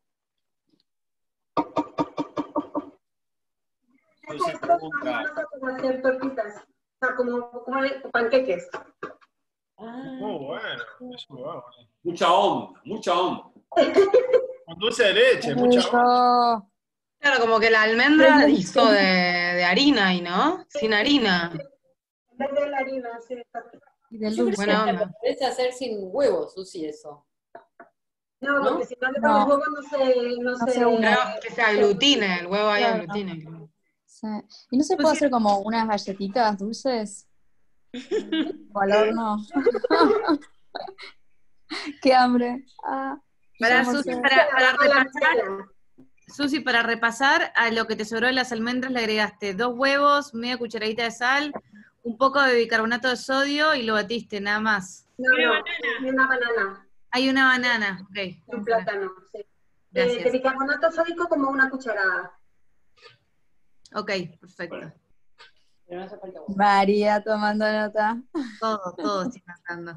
Susi pregunta, Como hacer tortitas, o sea, como, como panqueques. Muy bueno, eso lo hago. Mucha onda, mucha onda. Con dulce de leche, mucha onda. Claro, como que la almendra hizo de, de harina y no, sin harina. En vez de la harina, sí, exacto. Y del Yo creo dulce. que Buena hasta onda. lo podés hacer sin huevos, Susi, eso. No, ¿No? porque si no le No. pones huevo no se... No No se, se une. Claro, que se aglutine, el huevo ahí Claro. aglutine. creo. Sí. ¿Y no se puede hacer como unas galletitas dulces? O al horno. ¡Qué hambre! Ah, Para ya Susi, almorcé. para, para a la repasar, Nutella. Susi, para repasar, a lo que te sobró de las almendras le agregaste dos huevos, media cucharadita de sal, un poco de bicarbonato de sodio y lo batiste, nada más. No, no, y una banana, Hay una banana, ok. y un plátano, sí. Eh, Gracias. de bicarbonato sódico como una cucharada. Ok, perfecto. Pero no hace falta huevos. María tomando nota. Todo, todo estoy cantando.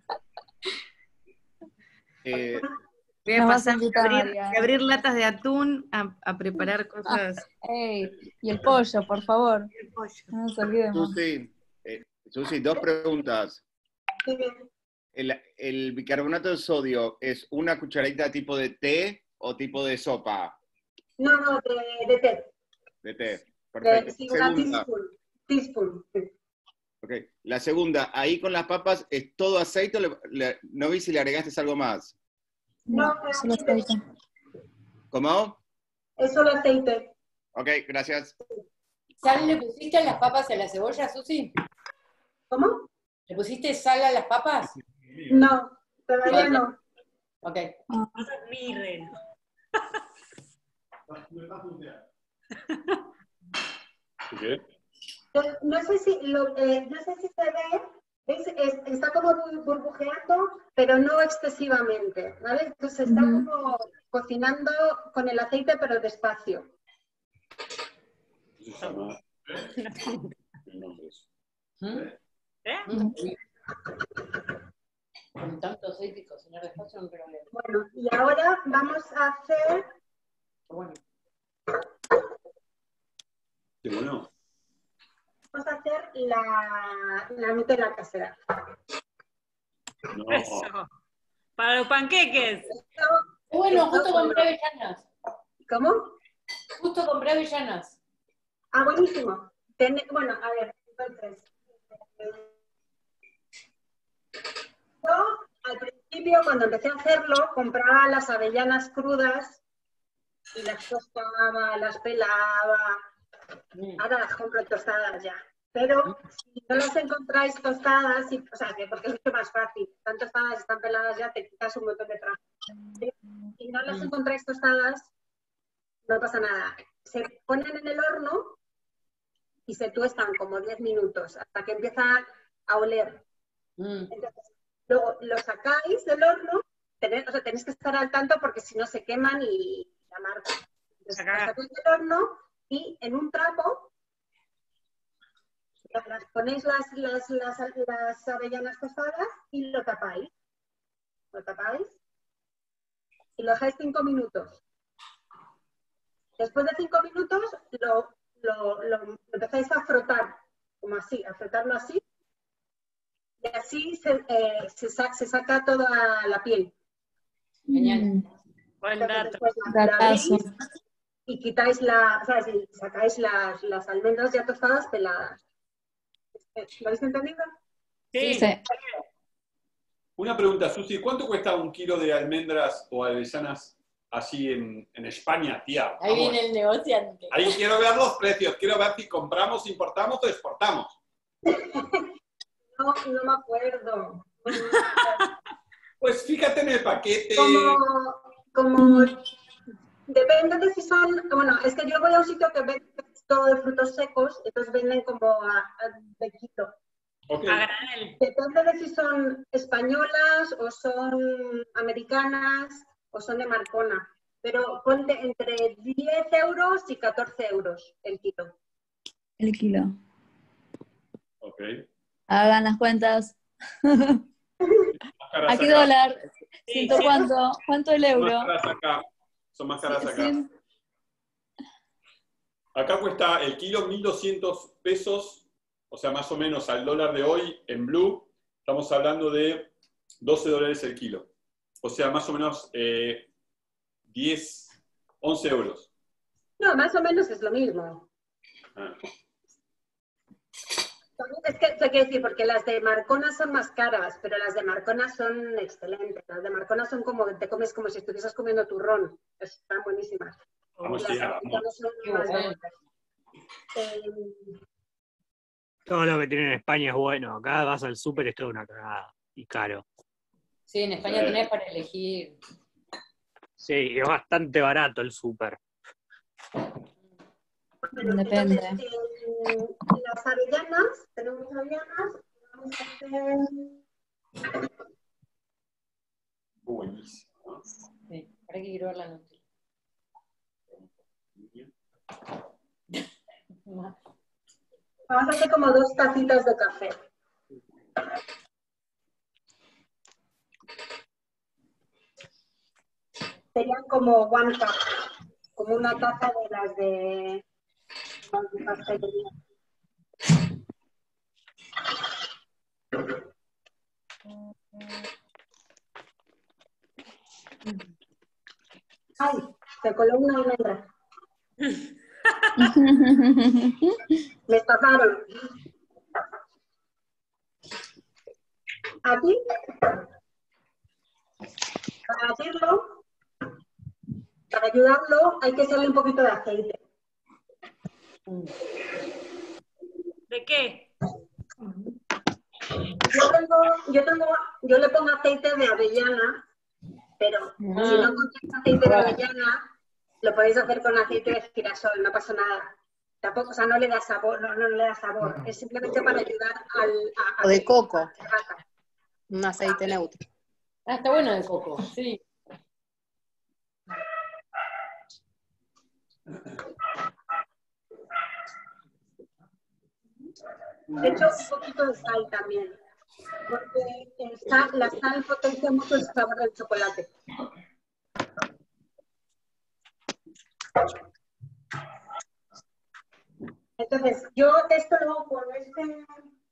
eh, Voy a Nos vas a pasar invitar, de abrir, María. de abrir latas de atún a, a preparar cosas. Ey, y el pollo, por favor. El pollo. No nos olvidemos. Susi, eh, Susi, dos preguntas. Sí, ¿El, el bicarbonato de sodio es una cucharadita tipo de té o tipo de sopa? no, no, de, de té. De té. De, Perfecto. sí, una Segunda, teaspoon. Teaspoon, sí. ok. La segunda, ahí con las papas, ¿es todo aceite o le- le- no vi si le agregaste algo más? No, No, es solo aceite. aceite. ¿Cómo? Es solo aceite. Ok, gracias. ¿Sal le pusiste a las papas y a la cebolla, Susi? ¿Cómo? ¿Le pusiste sal a las papas? No, todavía no. Ok. Mirren. ¿Qué? Eh, No sé si, lo, eh, no sé si se ve, es- es- está como bur- burbujeando, pero no excesivamente, ¿vale? Entonces está Ujú. como cocinando con el aceite, pero despacio. Se llama. El nombre es. ¿Mm? ¿Eh? Mm. Con tanto aceite y cocinar despacio no creo que... Bueno, y ahora vamos a hacer, Bueno. Qué bueno. vamos a hacer la, la Nutella casera. No. Eso. Para los panqueques. Bueno, justo compré avellanas. ¿Cómo? Justo compré avellanas. Ah, buenísimo. Ten- bueno, a ver, entonces. Yo al principio, cuando empecé a hacerlo, compraba las avellanas crudas y las tostaba, las pelaba. Ahora las compro tostadas ya. Pero si no las encontráis tostadas, y, o sea, que porque es mucho más fácil, están tostadas, están peladas ya, te quitas un montón de trabajo. Si no las encontráis tostadas, no pasa nada. Se ponen en el horno y se tuestan como diez minutos, hasta que empieza a oler. Entonces, luego lo sacáis del horno, tenés, o sea, tenéis que estar al tanto porque si no se queman y la marca. Entonces, lo sacáis del horno y en un trapo las ponéis las, las, las, las avellanas tostadas y lo tapáis. Lo tapáis y lo dejáis cinco minutos. Después de cinco minutos lo, lo, lo empezáis a frotar, como así, a frotarlo así. Y así se, eh, se, sa se saca toda la piel. Genial. Buen dato. Después la, la abrís y quitáis la, o sea, si sacáis las, las almendras ya tostadas peladas. ¿Lo habéis entendido? Sí. Sí. Una pregunta, Susi, ¿cuánto cuesta un kilo de almendras o avellanas así en, en España, tía? Ahí Vamos. viene el negociante. Ahí quiero ver los precios, quiero ver si compramos, importamos o exportamos. No, no me acuerdo. Pues fíjate en el paquete. Como, como depende de si son, bueno, es que yo voy a un sitio que vende todo de frutos secos, entonces venden como a, a de kilo. Okay. A granel. Depende de si son españolas o son americanas o son de Marcona, pero ponte entre diez euros y catorce euros el kilo. El kilo. Ok. Hagan las cuentas. ¿A qué dólar? ¿Ciento cuánto? ¿Cuánto el euro? Son más caras acá. Son más caras acá. Sí. Acá cuesta el kilo mil doscientos pesos, o sea, más o menos al dólar de hoy en blue, estamos hablando de doce dólares el kilo. O sea, más o menos eh, diez, once euros. No, más o menos es lo mismo. Ah. Es que, te quiero decir, porque las de Marcona son más caras, pero las de Marcona son excelentes. Las de Marcona son como, te comes como si estuvieses comiendo turrón. Están buenísimas. Vamos Las allá, americanas son Qué más bueno. baratas. Eh, Todo lo que tienen en España es bueno. Acá vas al súper, es toda una cagada. Y caro. Sí, en España tenés para elegir. Sí, y es bastante barato el súper. bueno, Depende. entonces, eh, las avellanas, tenemos avellanas, vamos a hacer... Buenísimo. Sí, ahora que quiero ver la nota. Vamos a hacer como dos tacitas de café. Serían como one cup, como una taza de las de las de pastelería. Ay, se coló una almendra. Me estafaron. Aquí, para hacerlo, para ayudarlo, hay que echarle un poquito de aceite. ¿De qué? Yo tengo, yo tengo, yo le pongo aceite de avellana, pero si no encontráis aceite de avellana, lo podéis hacer con aceite de girasol, no pasa nada. Tampoco, o sea, no le da sabor, no, no le da sabor. Es simplemente para ayudar al, a, a O de coco. a- a- Un aceite neutro. Ah, está bueno de coco, sí. De hecho, un poquito de sal también, porque el sal- la sal potencia mucho el sabor del chocolate. Entonces, yo esto lo hago con este...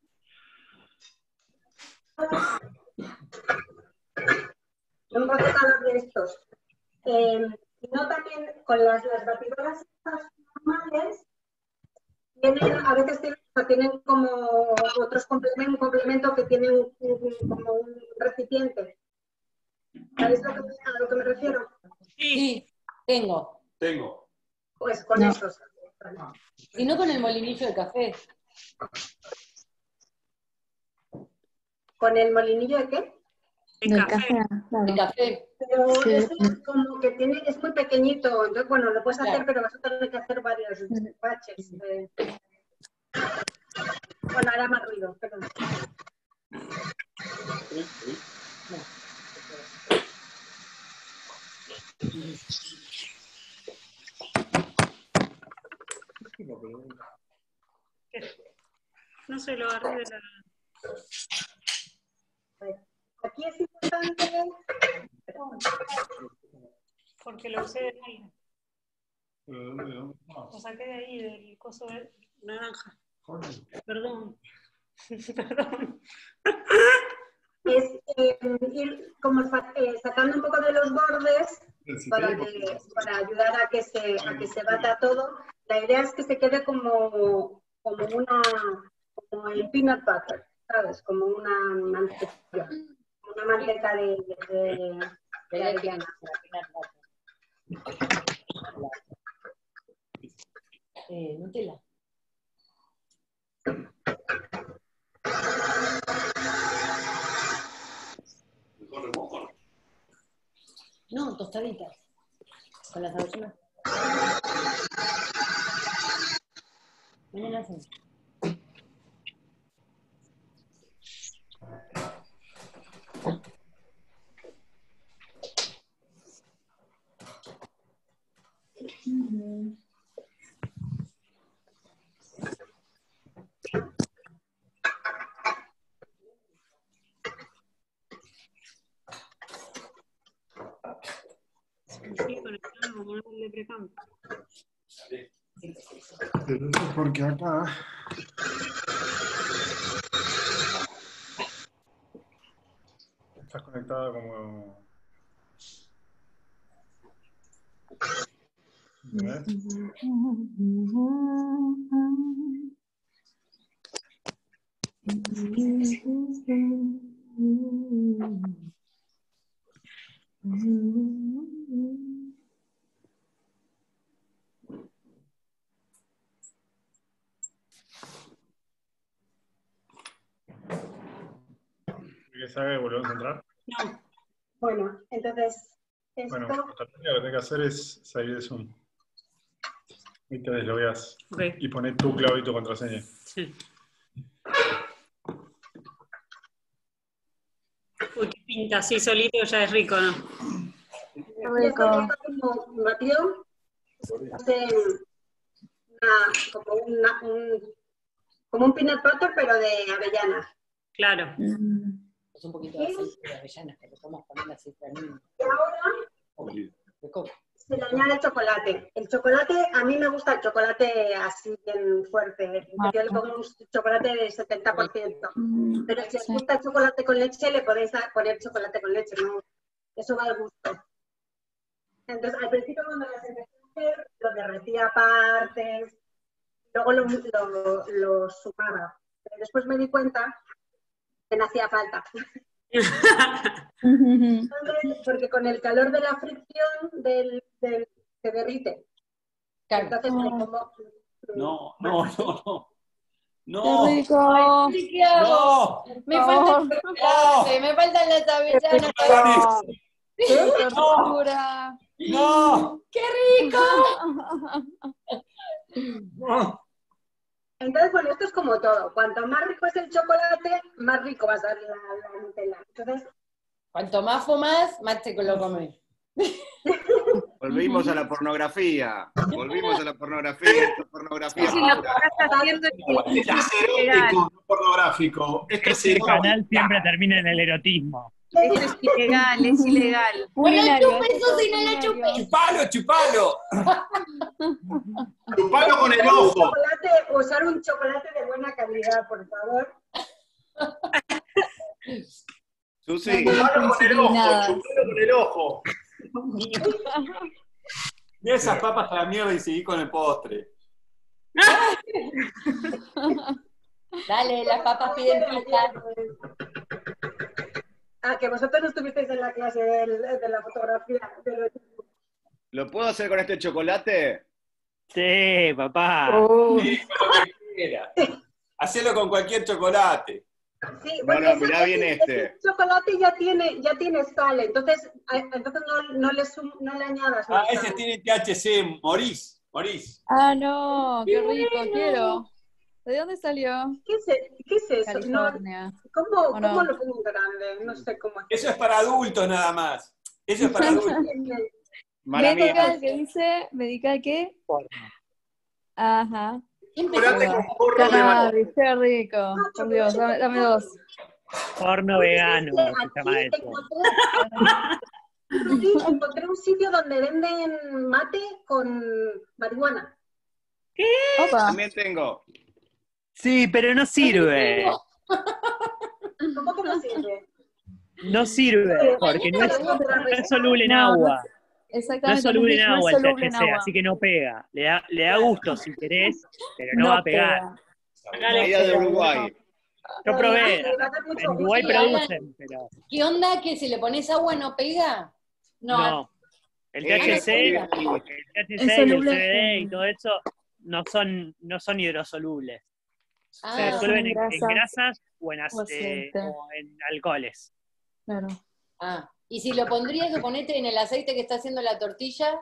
un procesador de estos. Eh, sino también con las, las batidoras estas normales, tienen, a veces tienen, o sea, tienen como otros complementos, un complemento que tiene un, un- como un recipiente ¿Sabes lo que, a lo que me refiero? Sí, tengo. Tengo. Pues con No. esos. Y no con el molinillo de café. ¿Con el molinillo de qué? Del café, claro. De café. Pero Sí. ese es como que tiene, es muy pequeñito, entonces bueno, lo puedes hacer, Claro. pero vas a tener que hacer varios batches. de- Bueno, hará más ruido, perdón. No se lo agarré de la... Aquí es importante, Porque lo usé de aire. Lo saqué de ahí, del coso de naranja. Perdón. Perdón. es eh, ir como sa- eh, sacando un poco de los bordes para, que, para ayudar a que, se, a que se bata todo. La idea es que se quede como, como, una, como el peanut butter, ¿sabes? Como una mantequilla, una manteca de, de, de avellana. Eh, Nutella. No, tostaditas. Con las avellanas. Mañana hacemos. Sí, conectado como el de precampo. Pero eso es porque acá. Estás conectada como. ¿Ves? ¿Qué sabe? ¿Volvemos a entrar? No. Bueno, entonces, esto... Bueno, lo que tenés que hacer es salir de Zoom. Y te deslogueas. Okay. Y poner tu clave y tu contraseña. Sí. Uy, qué pinta así solito ya es rico, ¿no? Y esto ya está como batido, hace una, como, una, un, como un peanut butter, pero de avellanas. Claro. Es un poquito de aceite de avellanas, que le podemos poner aceite de almendra. Y ahora De coco. se le añade chocolate. El chocolate, a mí me gusta el chocolate así bien fuerte. Yo le pongo un chocolate de setenta por ciento. Pero si os gusta el chocolate con leche, le podéis poner chocolate con leche, ¿no? Eso va al gusto. Entonces, al principio cuando las empecé a hacer, lo derretía a partes, luego lo, lo, lo sumaba. Pero después me di cuenta que no hacía falta. Entonces, porque con el calor de la fricción del, del, se derrite. Entonces, me como... No, no, no, no. ¡Qué No. rico! Ay, ¿qué hago? No. Me falta el chocolate, me faltan las avellanas. ¡Qué tortura! No. ¡Qué rico! Entonces, bueno, esto es como todo. Cuanto más rico es el chocolate, más rico va a ser la, la Nutella. Entonces, cuanto más fumas, más te lo comes. Volvimos a la pornografía. Volvimos a la pornografía. Esto es pornografía. Sí, lo que estás haciendo es Este es erótico, no pornográfico. Esto es Este canal siempre termina en el erotismo. Esto es ilegal, es ilegal. No lo Culinario, chupes, esto es Susi, no lo culinario. Chupalo, chupalo. Chupalo con el usar un ojo. chocolate, usar un chocolate de buena calidad, por favor. Susi, Chupalo con el ojo. Disciplinadas. Chupalo con el ojo. Y esas papas a la mierda y seguí con el postre. Dale, las papas piden pizza. Ah, que vosotros no estuvisteis en la clase del- de la fotografía. Del... ¿Lo puedo hacer con este chocolate? Sí, papá. Sí, con lo que quiera. Hacelo con cualquier chocolate. Sí, No, bueno, no, ese- mirá ese- bien este. ese chocolate ya tiene, ya tiene sal, entonces, a- entonces no, no, le, sum- no le añadas Ah, más ese sal. tiene T H C, morís, morís. Ah, no, qué rico, quiero. ¿De dónde salió? ¿Qué es, e- qué es eso? No, California. ¿cómo, ¿O no? ¿Cómo lo pongo grande? No sé cómo es. Eso es para adultos nada más. Eso es para adultos. Mala mía. Medical, que dice, medical qué? Ajá. Chocolate con porro de Cannabis, qué rico. Por Dios, dame, dame dos. Porno vegano se llama Aquí eso. encontré, sí, encontré un sitio donde venden mate con marihuana. Opa. También tengo. Sí, pero no sirve. ¿Cómo que no sirve? No sirve, porque no es, no es soluble en No, no agua. es- No Exactamente. es soluble en no es agua el soluble en T H C, agua. así que no pega. Le da, le da gusto si querés, pero no, va a pegar. pega. Ella de Uruguay. Yo probé, Le va a dar mucho en Uruguay gusto. producen, pero ¿Qué onda que si le pones agua no pega? no. El Eh, T H C, eh, el T H C Es y el soluble C B D y en- todo eso no son, no son hidrosolubles. Ah, Se disuelven en, son en grasas grasas o en, o ac- eh, aceite. o en alcoholes. Claro. Ah, y si lo pondrías, suponete, en el aceite que está haciendo la tortilla.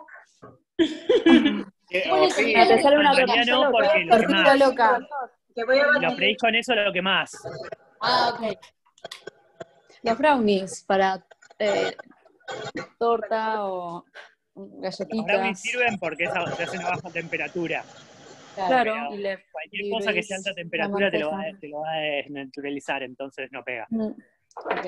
Eh, Bueno, oh, sí. Ah, te sale una En realidad tortilla no, loca. porque lo Tortilla quemás. loca. Te voy a Lo batir. freís con eso lo quemás. Ah, ok. Los brownies para eh, torta o Los brownies galletitas. sirven porque es a- se hacen a baja temperatura. Claro, pero y le Cualquier cosa que sea alta diluís temperatura la te lo, va, a- manteca. te lo va a desnaturalizar, entonces no pega. Mm. Ok.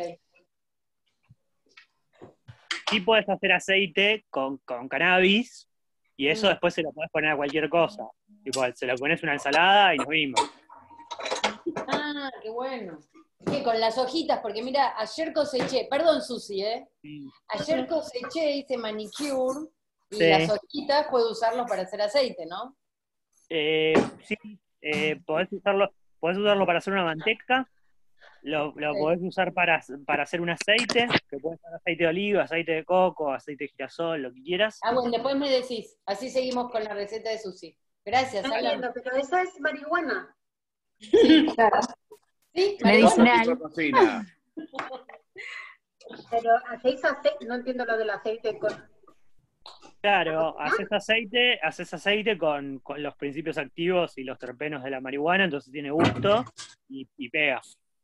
Sí puedes hacer aceite con, con cannabis y eso Mm. después se lo puedes poner a cualquier cosa. Tipo, se lo pones a una ensalada y nos vimos. Ah, qué bueno. Que con las hojitas, porque mira, ayer coseché, perdón Susi, ¿eh? Ayer coseché, hice manicure y Sí. las hojitas puedo usarlos para hacer aceite, ¿no? Eh, sí, eh, podés, usarlo, podés usarlo para hacer una manteca, lo, lo Ok. podés usar para, para hacer un aceite, que puede ser aceite de oliva, aceite de coco, aceite de girasol, lo que quieras. Ah, bueno, después me decís. Así seguimos con la receta de Susi. Gracias, No Alan. entiendo, pero esa es marihuana. Claro. ¿Sí? Medicinal. Cocina. Pero hacéis aceite, no entiendo lo del aceite con... Claro, haces aceite, haces aceite con, con los principios activos y los terpenos de la marihuana, entonces tiene gusto y, y pega.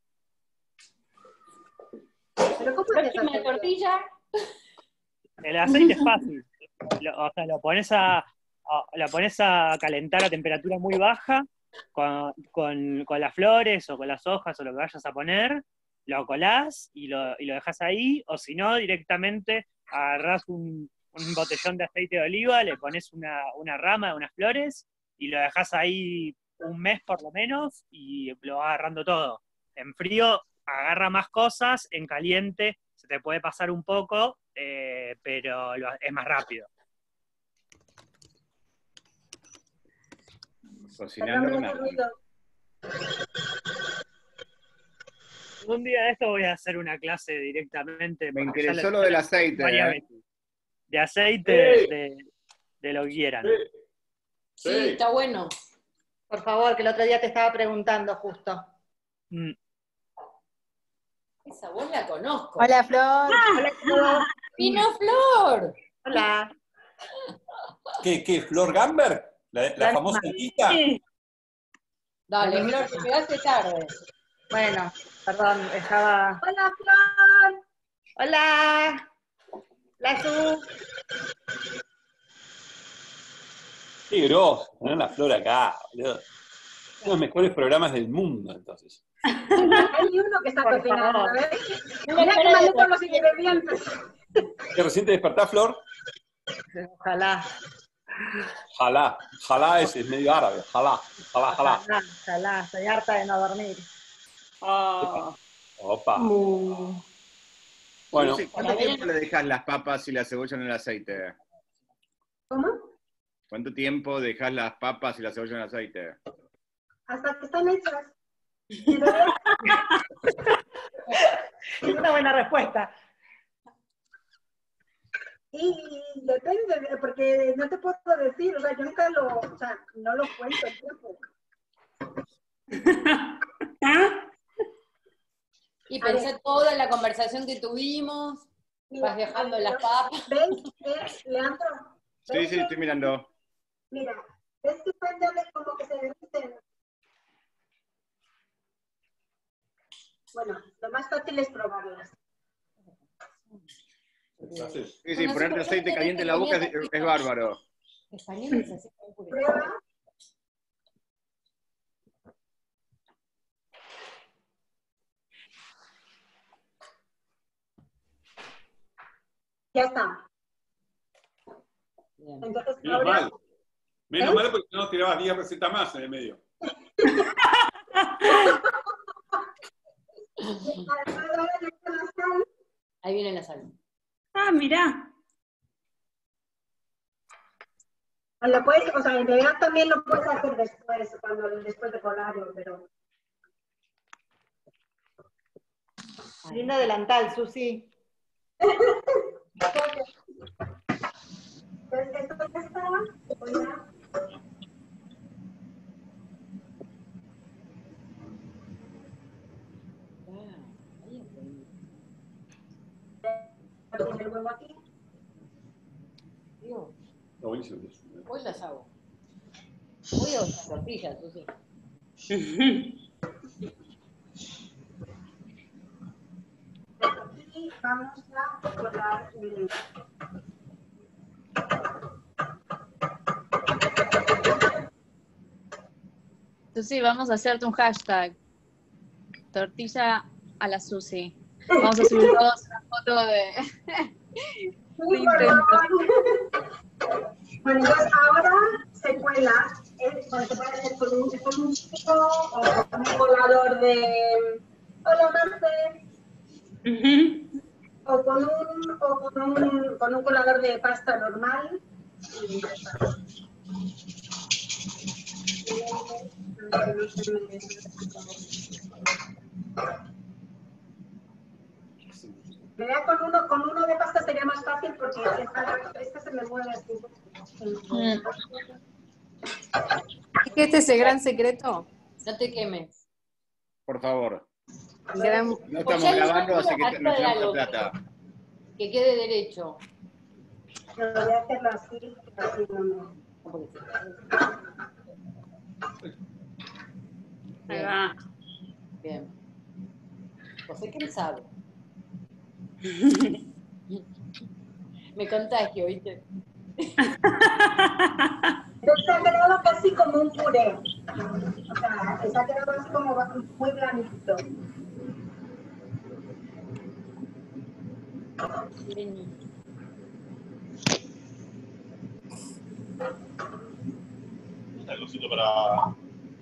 ¿Pero cómo haces Próxima aceite? tortilla. El aceite es fácil. Lo, o sea, lo pones a, a- lo pones a calentar a temperatura muy baja con, con- con las flores o con las hojas o lo que vayas a poner, lo colás y lo, y lo dejas ahí, o si no, directamente agarrás un, un botellón de aceite de oliva, le pones una, una rama de unas flores y lo dejas ahí un mes por lo menos y lo va agarrando todo. En frío agarra más cosas, en caliente se te puede pasar un poco, eh, pero lo- es más rápido. Cocinando Perdón, con me hace algo. ruido. Un día de esto voy a hacer una clase directamente. Me porque ya interesó la- lo del aceite. varias eh. veces. De aceite, Sí. de, de lo que quieran. Sí, está bueno. Por favor, que el otro día te estaba preguntando justo. Mm. Esa voz la conozco. Hola, Flor. Hola, Flor. ¡Vino Flor! Hola. ¿Qué, qué, Flor Gamber? ¿La, la La famosa misma. artista? La Dale, Flor, misma. te quedaste tarde. Bueno, perdón, estaba. Hola, Flor. Hola. La Su. Qué grosso, tener la Flor acá, boludo. Uno de los mejores programas del mundo, entonces. Hay uno que está Por cocinando, favor. ¿ves? Una Mira que cara de mandé todos los ingredientes. ¿Qué recién te despertás, Flor? Ojalá. Jalá. Jalá es, es medio árabe. Jalá. Jalá, jalá. Ojalá, ojalá. Estoy harta de no dormir. Opa. Opa. Uh. Bueno, Susi, ¿cuánto tiempo le dejas las papas y la cebolla en el aceite? ¿Cómo? ¿Cuánto tiempo dejas las papas y la cebolla en el aceite? Hasta que están hechas. Es una buena respuesta. Y depende, porque no te puedo decir, o sea, yo nunca lo, o sea, no lo cuento el tiempo. Y pensé toda la conversación que tuvimos, Mira, vas dejando mira, las papas. ¿Ves? ¿Ves, Leandro? Sí, sí, estoy mirando. Mira, ¿ves que están ya de como que se derriten? Bueno, lo más fácil es probarlas. Sí, sí, ponerte aceite caliente en la boca es, es bárbaro. Españoles así con puré. Prueba. Ya está. Entonces, Menos ahora, mal. Menos ¿eh? mal porque no tirabas diez recetas más en el medio. Ahí viene la sal. Ah, mirá. Lo puedes, o sea, en realidad también lo puedes hacer después, cuando después de colarlo, pero... Lindo delantal, Susi. Pues esto ya está, voy a... Poner el huevo aquí. Dios, Está buenísimo. hoy las hago. Voy a usar tortillas, Susi. Y vamos a colar el... Susi, vamos a hacerte un hashtag. Tortilla a la Susi. Vamos a subir todos una foto de, de intento. Bueno, entonces ahora se cuela, ¿eh? Bueno, se puede hacer con un, con un chico o con un colador de... Hola, Marce. O con un, o con un, con un colador de pasta normal. Y ya está. Me da con uno, con uno de pasta sería más fácil porque esta, esta se me mueve así. Mm. ¿Este es el gran secreto? No te quemes. Por favor. Gran... No Pues estamos ya grabando, dijimos así que acá nos de llevamos algo, la plata. Que quede derecho. No, voy a hacerlo así, así no me... Ahí va. Bien. José, ¿quién sabe? Me contagio, ¿viste? Entonces se ha quedado casi como un puré. O sea, se ha quedado así como muy blandito. Está el cosito para...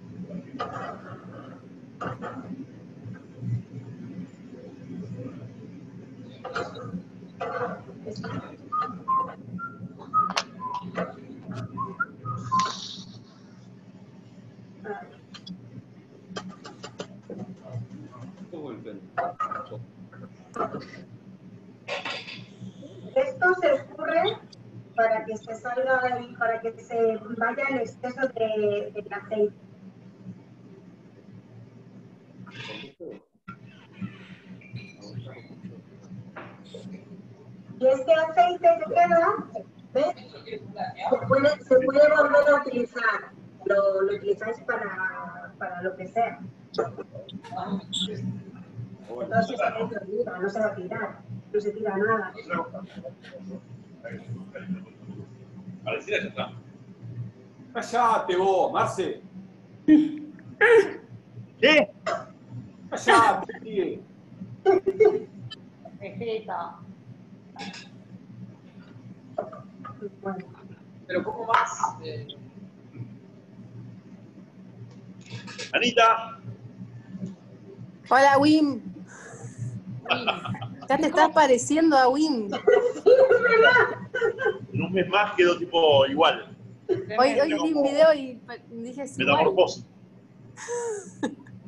Esto se escurre para que se salga y para que se vaya el exceso de, del aceite. Y este aceite que queda, ¿ves? Se puede, se puede volver a utilizar. Lo, lo utilizáis para, para lo que sea. Entonces se olvida, no se va a tirar, no se tira nada. Parecida ya está. Callate vos, Marce. ¿Qué? Callate, tío. Vegeta. Pero ¿cómo más? Eh... Anita. Hola, Wim. Ya te estás pareciendo a Wim. En un mes más quedó tipo igual. Hoy, hoy vi un video y dije sí. Metamorfosis.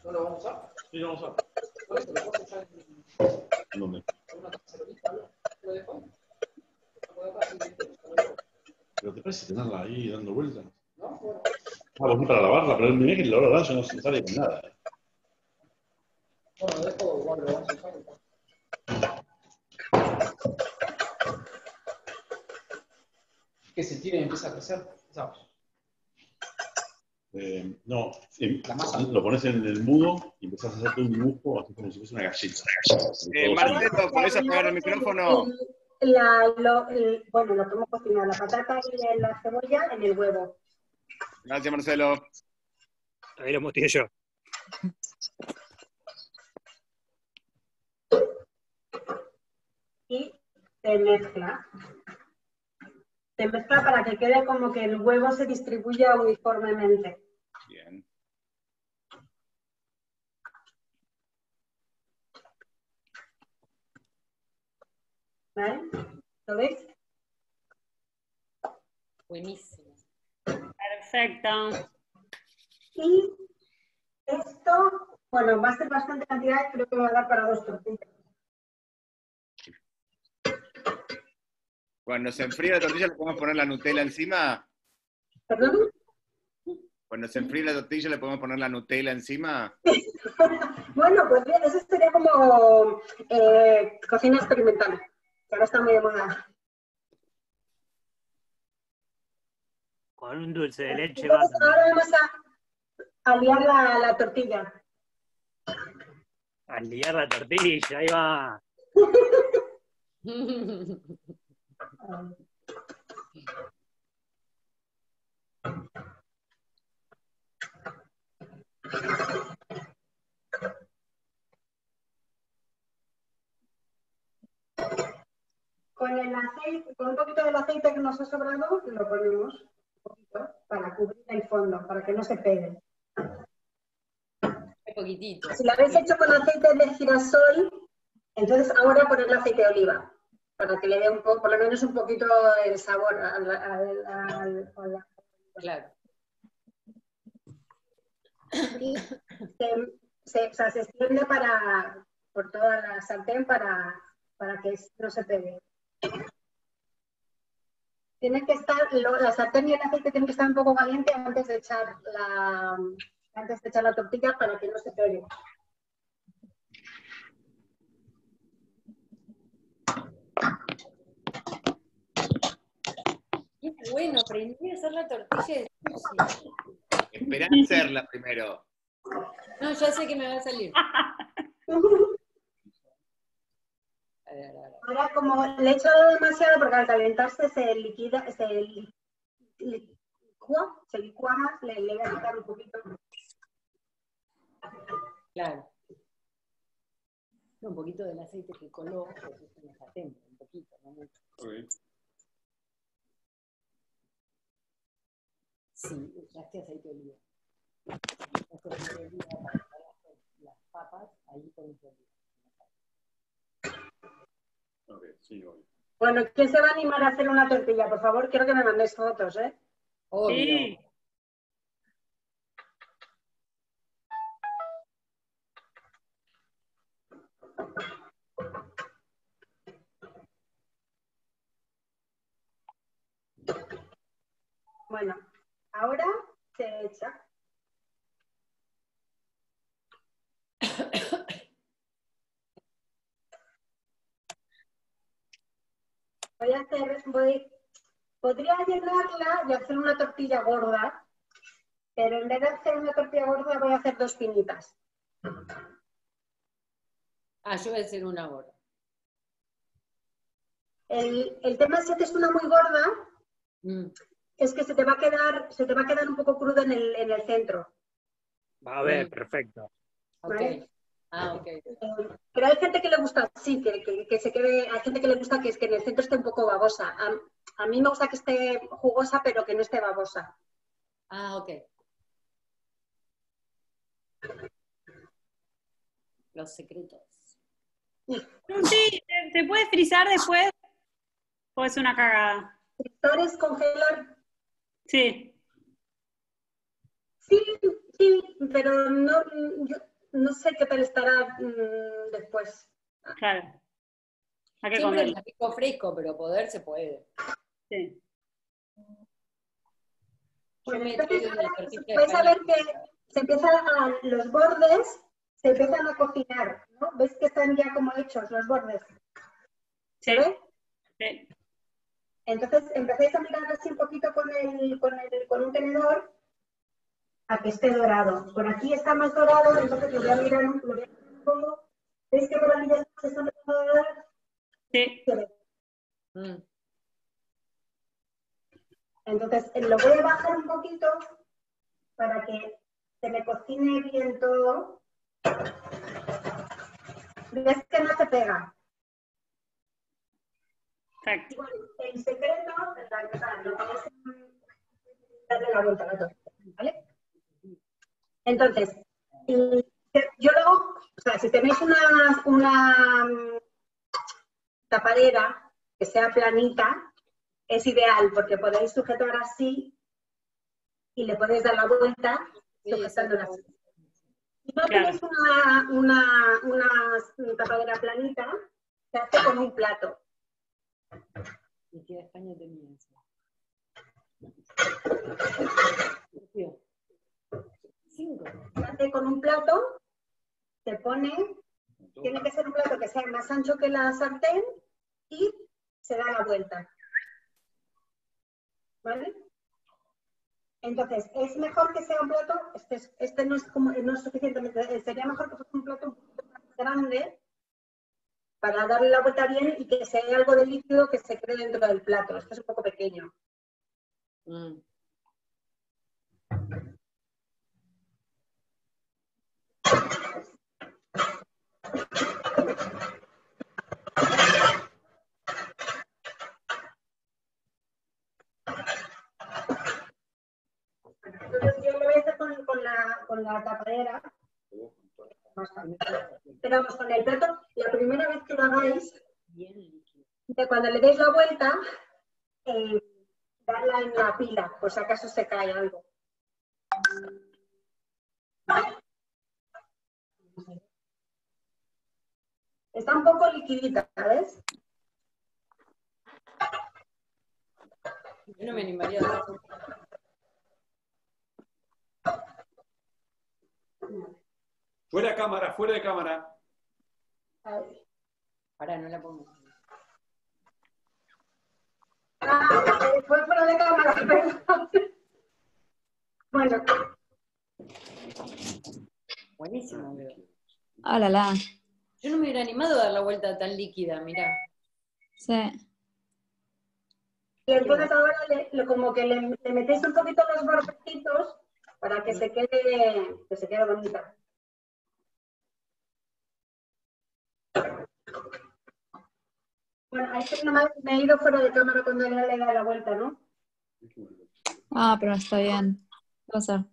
¿No lo vamos a usar? Sí, lo vamos a usar. ¿Dónde? Pero te parece tenerla ahí dando vueltas. Ah, vos no para lavarla, pero mirá que el olor a rancio no se sale con nada. Bueno, dejo igual lo vamos a usar. Que se tire y empieza a crecer. ¿Sabes? Eh, no, eh, lo pones en el mudo y empezás a hacerte un dibujo así como si fuese una galleta. Eh, Marcelo, ¿podés apagar el micrófono? La, lo, el, bueno, lo que hemos cocinado, la patata y la cebolla en el huevo. Gracias, Marcelo. Ahí lo mostré yo. Y se mezcla. Se mezcla para que quede como que el huevo se distribuya uniformemente. Bien. ¿Vale? ¿Lo veis? Buenísimo. Perfecto. Y esto, bueno, va a ser bastante cantidad, creo que me va a dar para dos tortillas. Cuando se enfríe la tortilla, ¿le podemos poner la Nutella encima? ¿Perdón? Cuando se enfríe la tortilla, ¿le podemos poner la Nutella encima? Bueno, pues bien, eso sería como eh, cocina experimental, que ahora está muy de moda. Con un dulce de leche. Entonces, va ahora vamos a, a liar la, la tortilla. a liar la tortilla, ahí va. Con el aceite, con un poquito del aceite que nos ha sobrado, lo ponemos un poquito para cubrir el fondo, para que no se pegue. Un poquitito. Si lo habéis hecho con aceite de girasol, entonces ahora ponerle aceite de oliva, para que le dé un poco, por lo menos un poquito el sabor al, al, al, al... Claro. Y se, se, o sea, se extiende para, por toda la sartén para, para que no se pegue. Tiene que estar, lo, la sartén y el aceite tienen que estar un poco caliente antes de echar la, antes de echar la tortilla para que no se pegue. Qué bueno, aprendí a hacer la tortilla de sushi. Esperá a hacerla primero. No, ya sé que me va a salir. Ahora, como le he echado demasiado, porque al calentarse se liquida, se licúa, se licúa más, le, le voy a quitar un poquito. Claro. No, un poquito del aceite que coló, pues es una sartén, un poquito, no mucho. Okay. Sí, usaste aceite de oliva. Usaste aceite de oliva para hacer las papas, ahí pones de oliva. Okay, sí, obvio. Bueno, ¿quién se va a animar a hacer una tortilla? Por favor, quiero que me mandéis fotos, ¿eh? Obvio. Sí. Bueno, ahora se echa. Voy a hacer, voy, podría llenarla y hacer una tortilla gorda, pero en vez de hacer una tortilla gorda voy a hacer dos finitas. Ah, yo voy a hacer una gorda. El, el tema es si haces una muy gorda, mm. es que se te va a quedar, se te va a quedar un poco crudo en el, en el centro. Va a ver, perfecto. ¿Vale? Ok. Ah, ok. Pero hay gente que le gusta así, que, que, que se quede, hay gente que le gusta que, es que en el centro esté un poco babosa. A, a mí me gusta que esté jugosa, pero que no esté babosa. Ah, ok. Los secretos. Sí, ¿te, te puedes frizar después? ¿O es una cagada? ¿Frizar es congelar? Sí. Sí, sí, pero no, yo, no sé qué tal estará mmm, después. Claro. Hay que Siempre comer. es rico fresco, pero poder se puede. Sí. Yo me Entonces, traigo una ahora tortilla de vais a ver panini. que se empiezan a, los bordes se empiezan a cocinar, ¿no? ¿Ves que están ya como hechos los bordes? ¿Se ve? Sí. Entonces empezáis a mirar así un poquito con, el, con, el, con un tenedor a que esté dorado. Por aquí está más dorado, entonces lo voy a mirar un, lo voy a mirar un poco. ¿Veis que por aquí ya se están empezando a dorar? Sí. Se ve. Mm. Entonces lo voy a bajar un poquito para que se me cocine bien todo. ¿Ves que no se pega? Exacto. El secreto es lo que es darle la vuelta a la tortilla, ¿vale? Entonces, yo luego, o sea, si tenéis una, una tapadera que sea planita, es ideal porque podéis sujetar así y le podéis dar la vuelta sujetándola así. Si no Claro. tenéis una, una, una tapadera planita, se hace con un plato. Y que España tenía eso. Cinco. Se hace con un plato, se pone, tiene que ser un plato que sea más ancho que la sartén y se da la vuelta. ¿Vale? Entonces, es mejor que sea un plato, este, es, este no, es como, no es suficientemente, sería mejor que fuese un plato un poco más grande para darle la vuelta bien y que si hay algo de líquido que se quede dentro del plato. Este es un poco pequeño. Mm. Entonces yo lo voy a hacer con, con, la, con la tapadera. Pero vamos, con el plato, la primera vez que lo hagáis, de cuando le deis la vuelta, eh, darla en la pila, por si acaso se cae algo. Está un poco liquidita, ¿ves? Yo no me animaría a hacer eso. Fuera de cámara, fuera de cámara. Pará, no la pongo. Ah, fue fuera de cámara, perdón. Bueno. Buenísimo, veo. Ah, la la. Yo no me hubiera animado a dar la vuelta tan líquida, mirá. Sí. Y entonces ahora le, le, como que le, le metéis un poquito los bordecitos para que se quede, que se quede bonita. Bueno, es que no me, me he ido fuera de cámara cuando le he dado la vuelta, ¿no? Ah, pero está bien. ¿Qué pasa?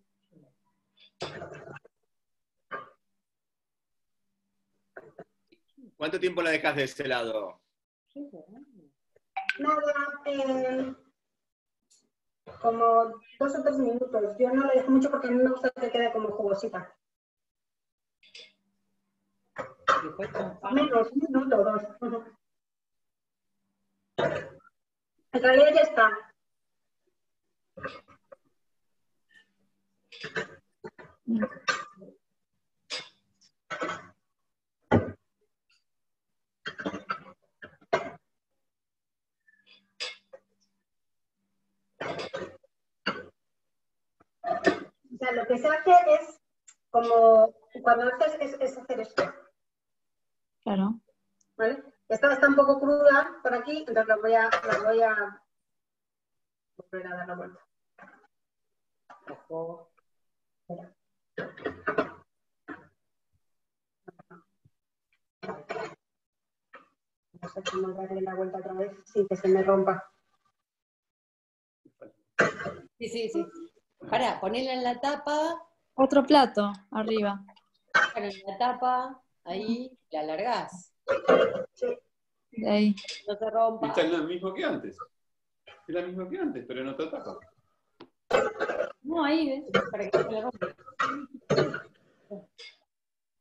¿Cuánto tiempo la dejas de ese lado? Nada, eh, como dos o tres minutos. Yo no la dejo mucho porque a mí me gusta que quede como jugosita. Menos, un minuto o dos. En realidad ya está. O sea, lo que se hace es como cuando haces es, es hacer esto. Claro. ¿Vale? Esta está un poco cruda por aquí, entonces la voy a, la voy a volver a dar la vuelta. Ojo. No sé cómo darle la vuelta otra vez sin que se me rompa. Sí, sí, sí. Pará, ponela en la tapa. Otro plato arriba. Claro, en la tapa, ahí, la alargás. De ahí. No se rompa. Esta es la misma que antes. Es la misma que antes, pero en otra tapa. No, ahí, ¿ves? Para que no se la rompa.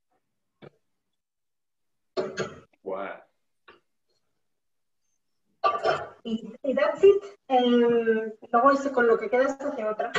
y, y that's it. Eh, luego ese, con lo que queda se hace otra.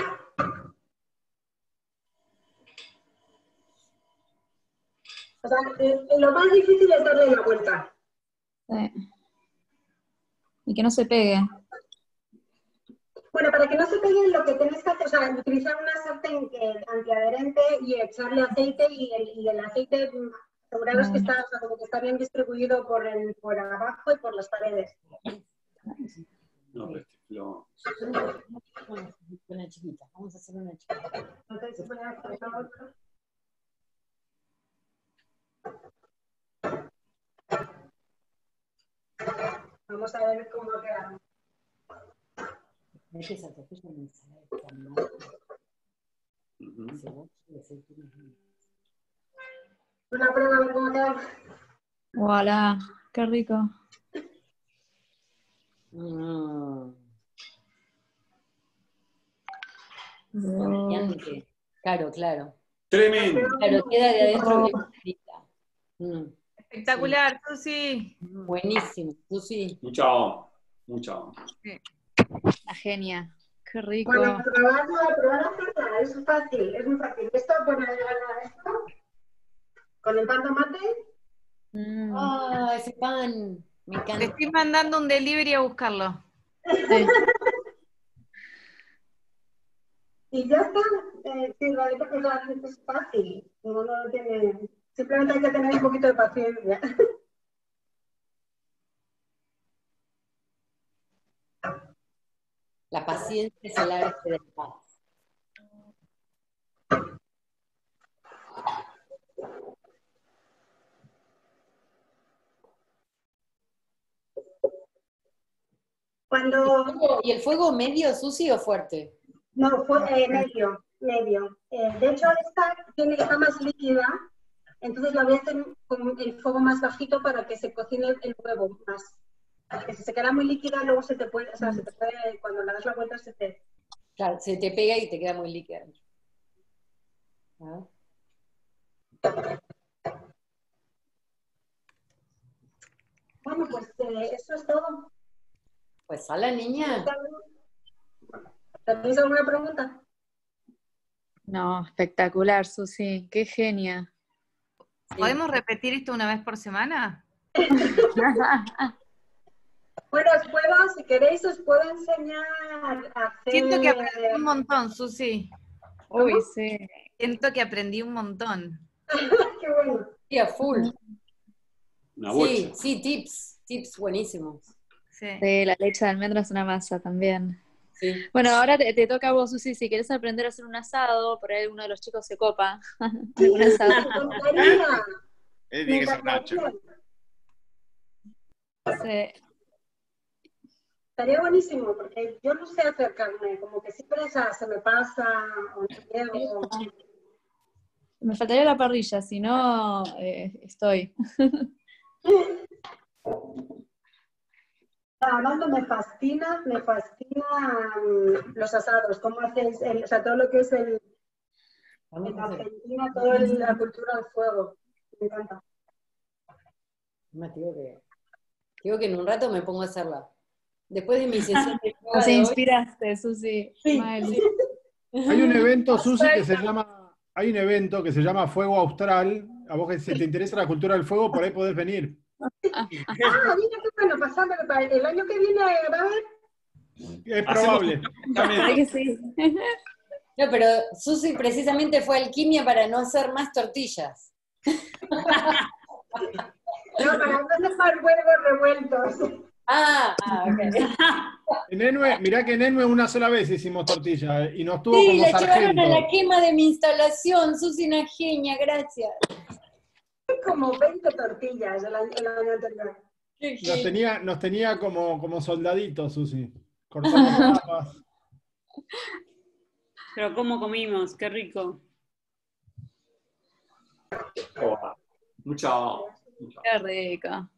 O sea, eh, lo más difícil es darle la vuelta. Sí. Y que no se pegue. Bueno, para que no se pegue, lo que tenés que hacer, o sea, utilizar una sartén que- antiadherente y echarle aceite, y el, y el aceite, mm, aseguraros que está, o sea, como que está bien distribuido por, el, por abajo y por las paredes. No, pero este flor. Una chiquita, vamos a hacer una chiquita. Entonces voy a hacer la otra. Vamos a ver cómo queda. Esa tortilla me sale tan mal. Cebolla y aceitunas. Una prueba a ver cómo queda. Voilà, qué rico. Mm. Brillante. Claro, claro. Tremendo. Claro, queda de adentro bien clarita. Mm. Espectacular, Susi. Buenísimo, Susi. Mucho, mucho. La genia. Qué rico. Bueno, probarla, probar a hacerla, es fácil, es muy fácil. Esto, bueno, esto, con el pan tomate. Mm. Ah, ese pan. Me encanta. Te estoy mandando un delivery a buscarlo. Sí. Y ya está. Eh, sí, la verdad que realmente es fácil. No, no tiene... Simplemente hay que tener un poquito de paciencia. La paciencia es el arte de la paz. Cuando... ¿Y el fuego medio, Susi, o fuerte? No, fue eh, medio, medio. Eh, de hecho, esta tiene, está más líquida, entonces la voy a hacer con el fuego más bajito para que se cocine el huevo más. Que si se queda muy líquida, luego se te puede, o sea, se te puede, cuando le das la vuelta, se te... Claro, se te pega y te queda muy líquida. ¿Ah? Bueno, pues eh, eso es todo. Pues a la niña. ¿Tenéis alguna pregunta? No, espectacular, Susi. Qué genia. ¿Podemos repetir esto una vez por semana? Bueno, os puedo, si queréis, os puedo enseñar a hacer... Siento que aprendí un montón, Susi. Uy, sí. Siento que aprendí un montón. Qué bueno. Sí, a full. Una Sí, bocha. sí, tips, tips buenísimos. Sí. Sí, la leche de almendra es una masa también. Sí. Bueno, ahora te, te toca a vos, Susi, si querés aprender a hacer un asado, por ahí uno de los chicos se copa. Un asado. Él tiene que ser Nacho. Sí. Estaría buenísimo, porque yo no sé hacer carne, como que siempre o sea, se me pasa, o no llego. Me faltaría la parrilla, si no, eh, estoy. Además, me fascina, me fascina um, los asados, cómo hacéis, el, o sea, todo lo que es el, en Argentina, toda la cultura del fuego. Me encanta. Me digo que, digo que en un rato me pongo a hacerla. Después de mi sesión de yoga Nos de hoy. inspiraste, Susi. Sí, Mal. sí. Hay un evento, Susi, que se llama, hay un evento que se llama Fuego Austral. A vos que si te interesa la cultura del fuego, por ahí podés venir. Ah, mira qué bueno, pasando para el año que viene va a haber. Es probable. Ay, que sí. No, pero Susi precisamente fue a alquimia para no hacer más tortillas. No, para no dejar huevos revueltos. Ah, ah, ok. En Enue, mirá que en Enue una sola vez hicimos tortilla eh, y nos tuvo Sí, como la llevaron sargento. a la quema de mi instalación. Susi, una genia, gracias. Como veinte tortillas el año, el año anterior. Nos tenía, nos tenía como, como soldaditos, Susi. Cortamos papas. Pero cómo comimos, qué rico. Oh, mucho. mucho. Qué rico.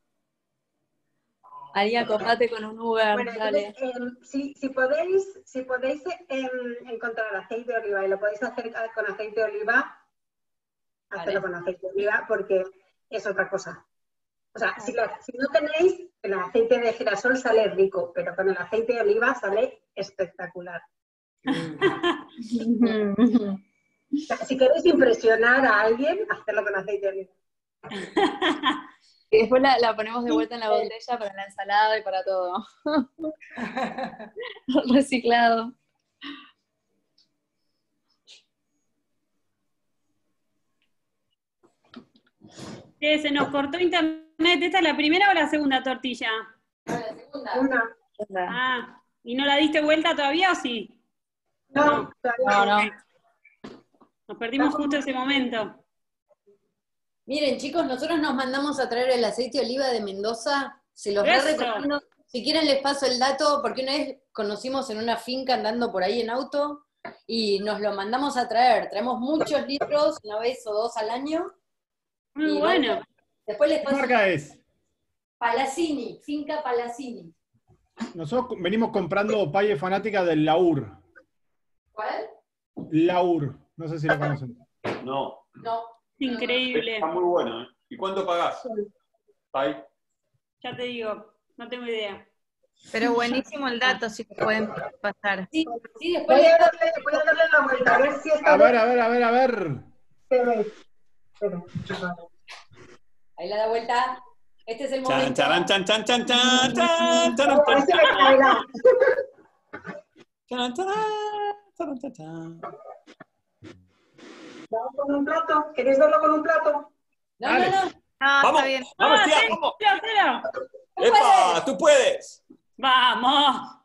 Haría combate con un Uber, Bueno, dale. entonces, eh, si, si podéis, si podéis eh, encontrar aceite de oliva y lo podéis hacer con aceite de oliva, hacerlo con aceite de oliva porque es otra cosa. O sea, si, la- si no tenéis, el aceite de girasol sale rico, pero con el aceite de oliva sale espectacular. O sea, si queréis impresionar a alguien, hacerlo con aceite de oliva. Y después la, la ponemos de vuelta en la botella para la ensalada y para todo. Reciclado. Eh, se nos cortó internet. ¿Esta es la primera o la segunda tortilla? La segunda. Ah, ¿y no la diste vuelta todavía o sí? No, No, no. Nos perdimos justo ese momento. Miren, chicos, nosotros nos mandamos a traer el aceite de oliva de Mendoza. Se los re Eso. recomiendo. Si quieren les paso el dato, porque una vez conocimos en una finca andando por ahí en auto y nos lo mandamos a traer. Traemos muchos litros, una vez o dos al año. Muy Y bueno. Después les ¿Qué paso. marca es? Palacini, finca Palacini. Nosotros venimos comprando paye fanática del Laur. ¿Cuál? Laur, no sé si lo conocen. No. No. Increíble. Está muy bueno, ¿eh? ¿Y cuánto pagás? Ahí. Ya te digo, no tengo idea. Pero buenísimo el dato, si te pueden pasar. Sí, sí, después Voy les a darle, voy a darle la vuelta, a ver si está A ver, a ver, a ver, a ver. Espera, espera. Ahí la da vuelta. Este es el Chan, momento. charan, chan, chan, chan, chan, chan, charan, A ver si me caerá. chan, charan, charan, chan, chan. Vamos con un plato. ¿Queréis verlo con un plato? No, no, no. No, Vamos, está bien. vamos, Ah, tía, sí, vamos. cero, cero. ¡Epa! ¡Tú puedes! ¡Vamos!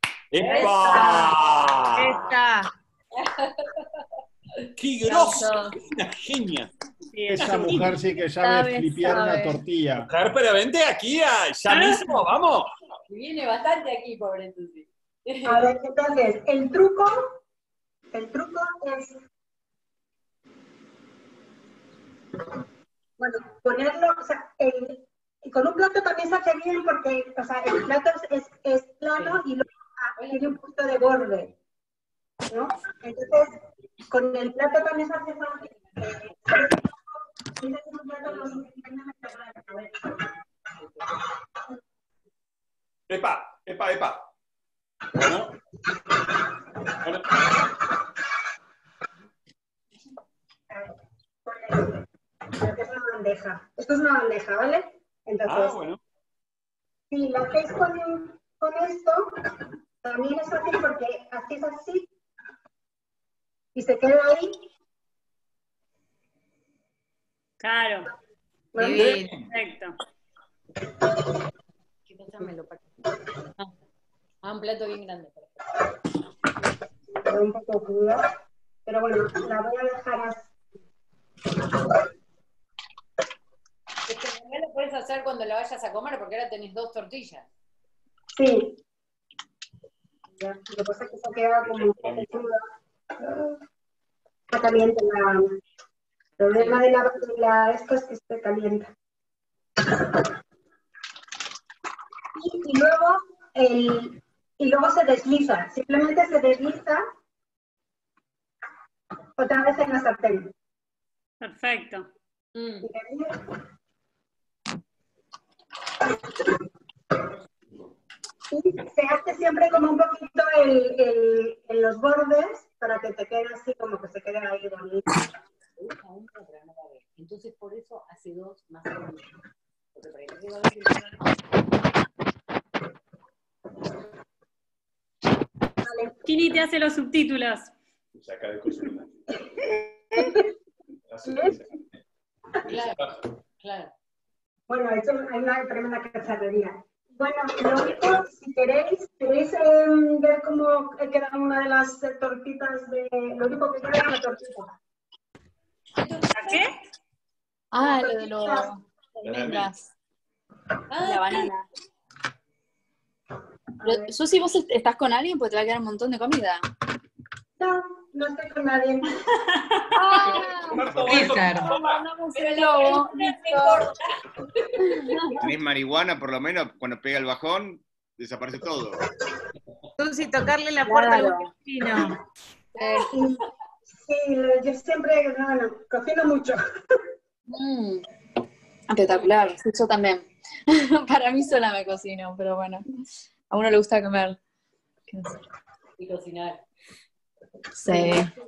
¡Epa! Esta. ¡Qué grosso! ¡Una genia! Sí, Esa mujer sí que ya Sabe, ve flipear una sabe. tortilla. Mujer, pero vente aquí, a- ya mismo, vamos. Viene bastante aquí, pobre Susi. A ver, entonces, el truco, el truco es, bueno, ponerlo, o sea, el, y con un plato también se hace bien porque, o sea, el plato es, es, es plano y luego ah, tiene un poquito de borde, ¿no? Entonces, con el plato también se hace fácil. Eh, tienes un plato con un a ver. Epa, epa, epa. Bueno. Bueno. Creo que es una bandeja. Esto es una bandeja, ¿vale? Entonces, Ah, bueno. si lo hacéis con, con esto, también es fácil porque hacéis así y se queda ahí. Claro. ¿Vale? Perfecto. ¿Qué cosa me lo parto? Ah, ah, un plato bien grande. Quedó un poco cruda, pero bueno, la voy a dejar así. Es que también lo puedes hacer cuando la vayas a comer, porque ahora tenés dos tortillas. Sí. Ya, lo que pasa es que se queda como un poco cruda. Está caliente la... El problema de la, de la esto es que esté caliente. Y, y luego el, y luego se desliza, simplemente se desliza otra vez en la sartén. Perfecto. Mm. Y se hace siempre como un poquito el, el, en los bordes para que te quede así como que se quede ahí bonito. Entonces por eso hace dos más o menos. Kini te hace los subtítulos. Saca de cocina. Claro, claro. Bueno, eso hay una tremenda cacharrería. Bueno, lo único, si queréis, queréis eh, ver cómo queda una de las eh, tortitas de... Lo único que queda es la tortita. ¿A qué? Ah, lo de los almendras. Ah, La banana. Pero, Susi, ¿vos est- estás con alguien? Pues te va a quedar un montón de comida. No, no estoy con nadie. ¡Ah! Ricardo. Mandamos el lobo. Si tenés marihuana, por lo menos, cuando pega el bajón, desaparece todo. Susi, tocarle la puerta Claro. al vecino. Y, sí, yo siempre, no, no, cocino mucho. Mm. Espectacular, sí, yo también. Para mí sola me cocino, pero bueno, a uno le gusta comer. Y cocinar. Sí.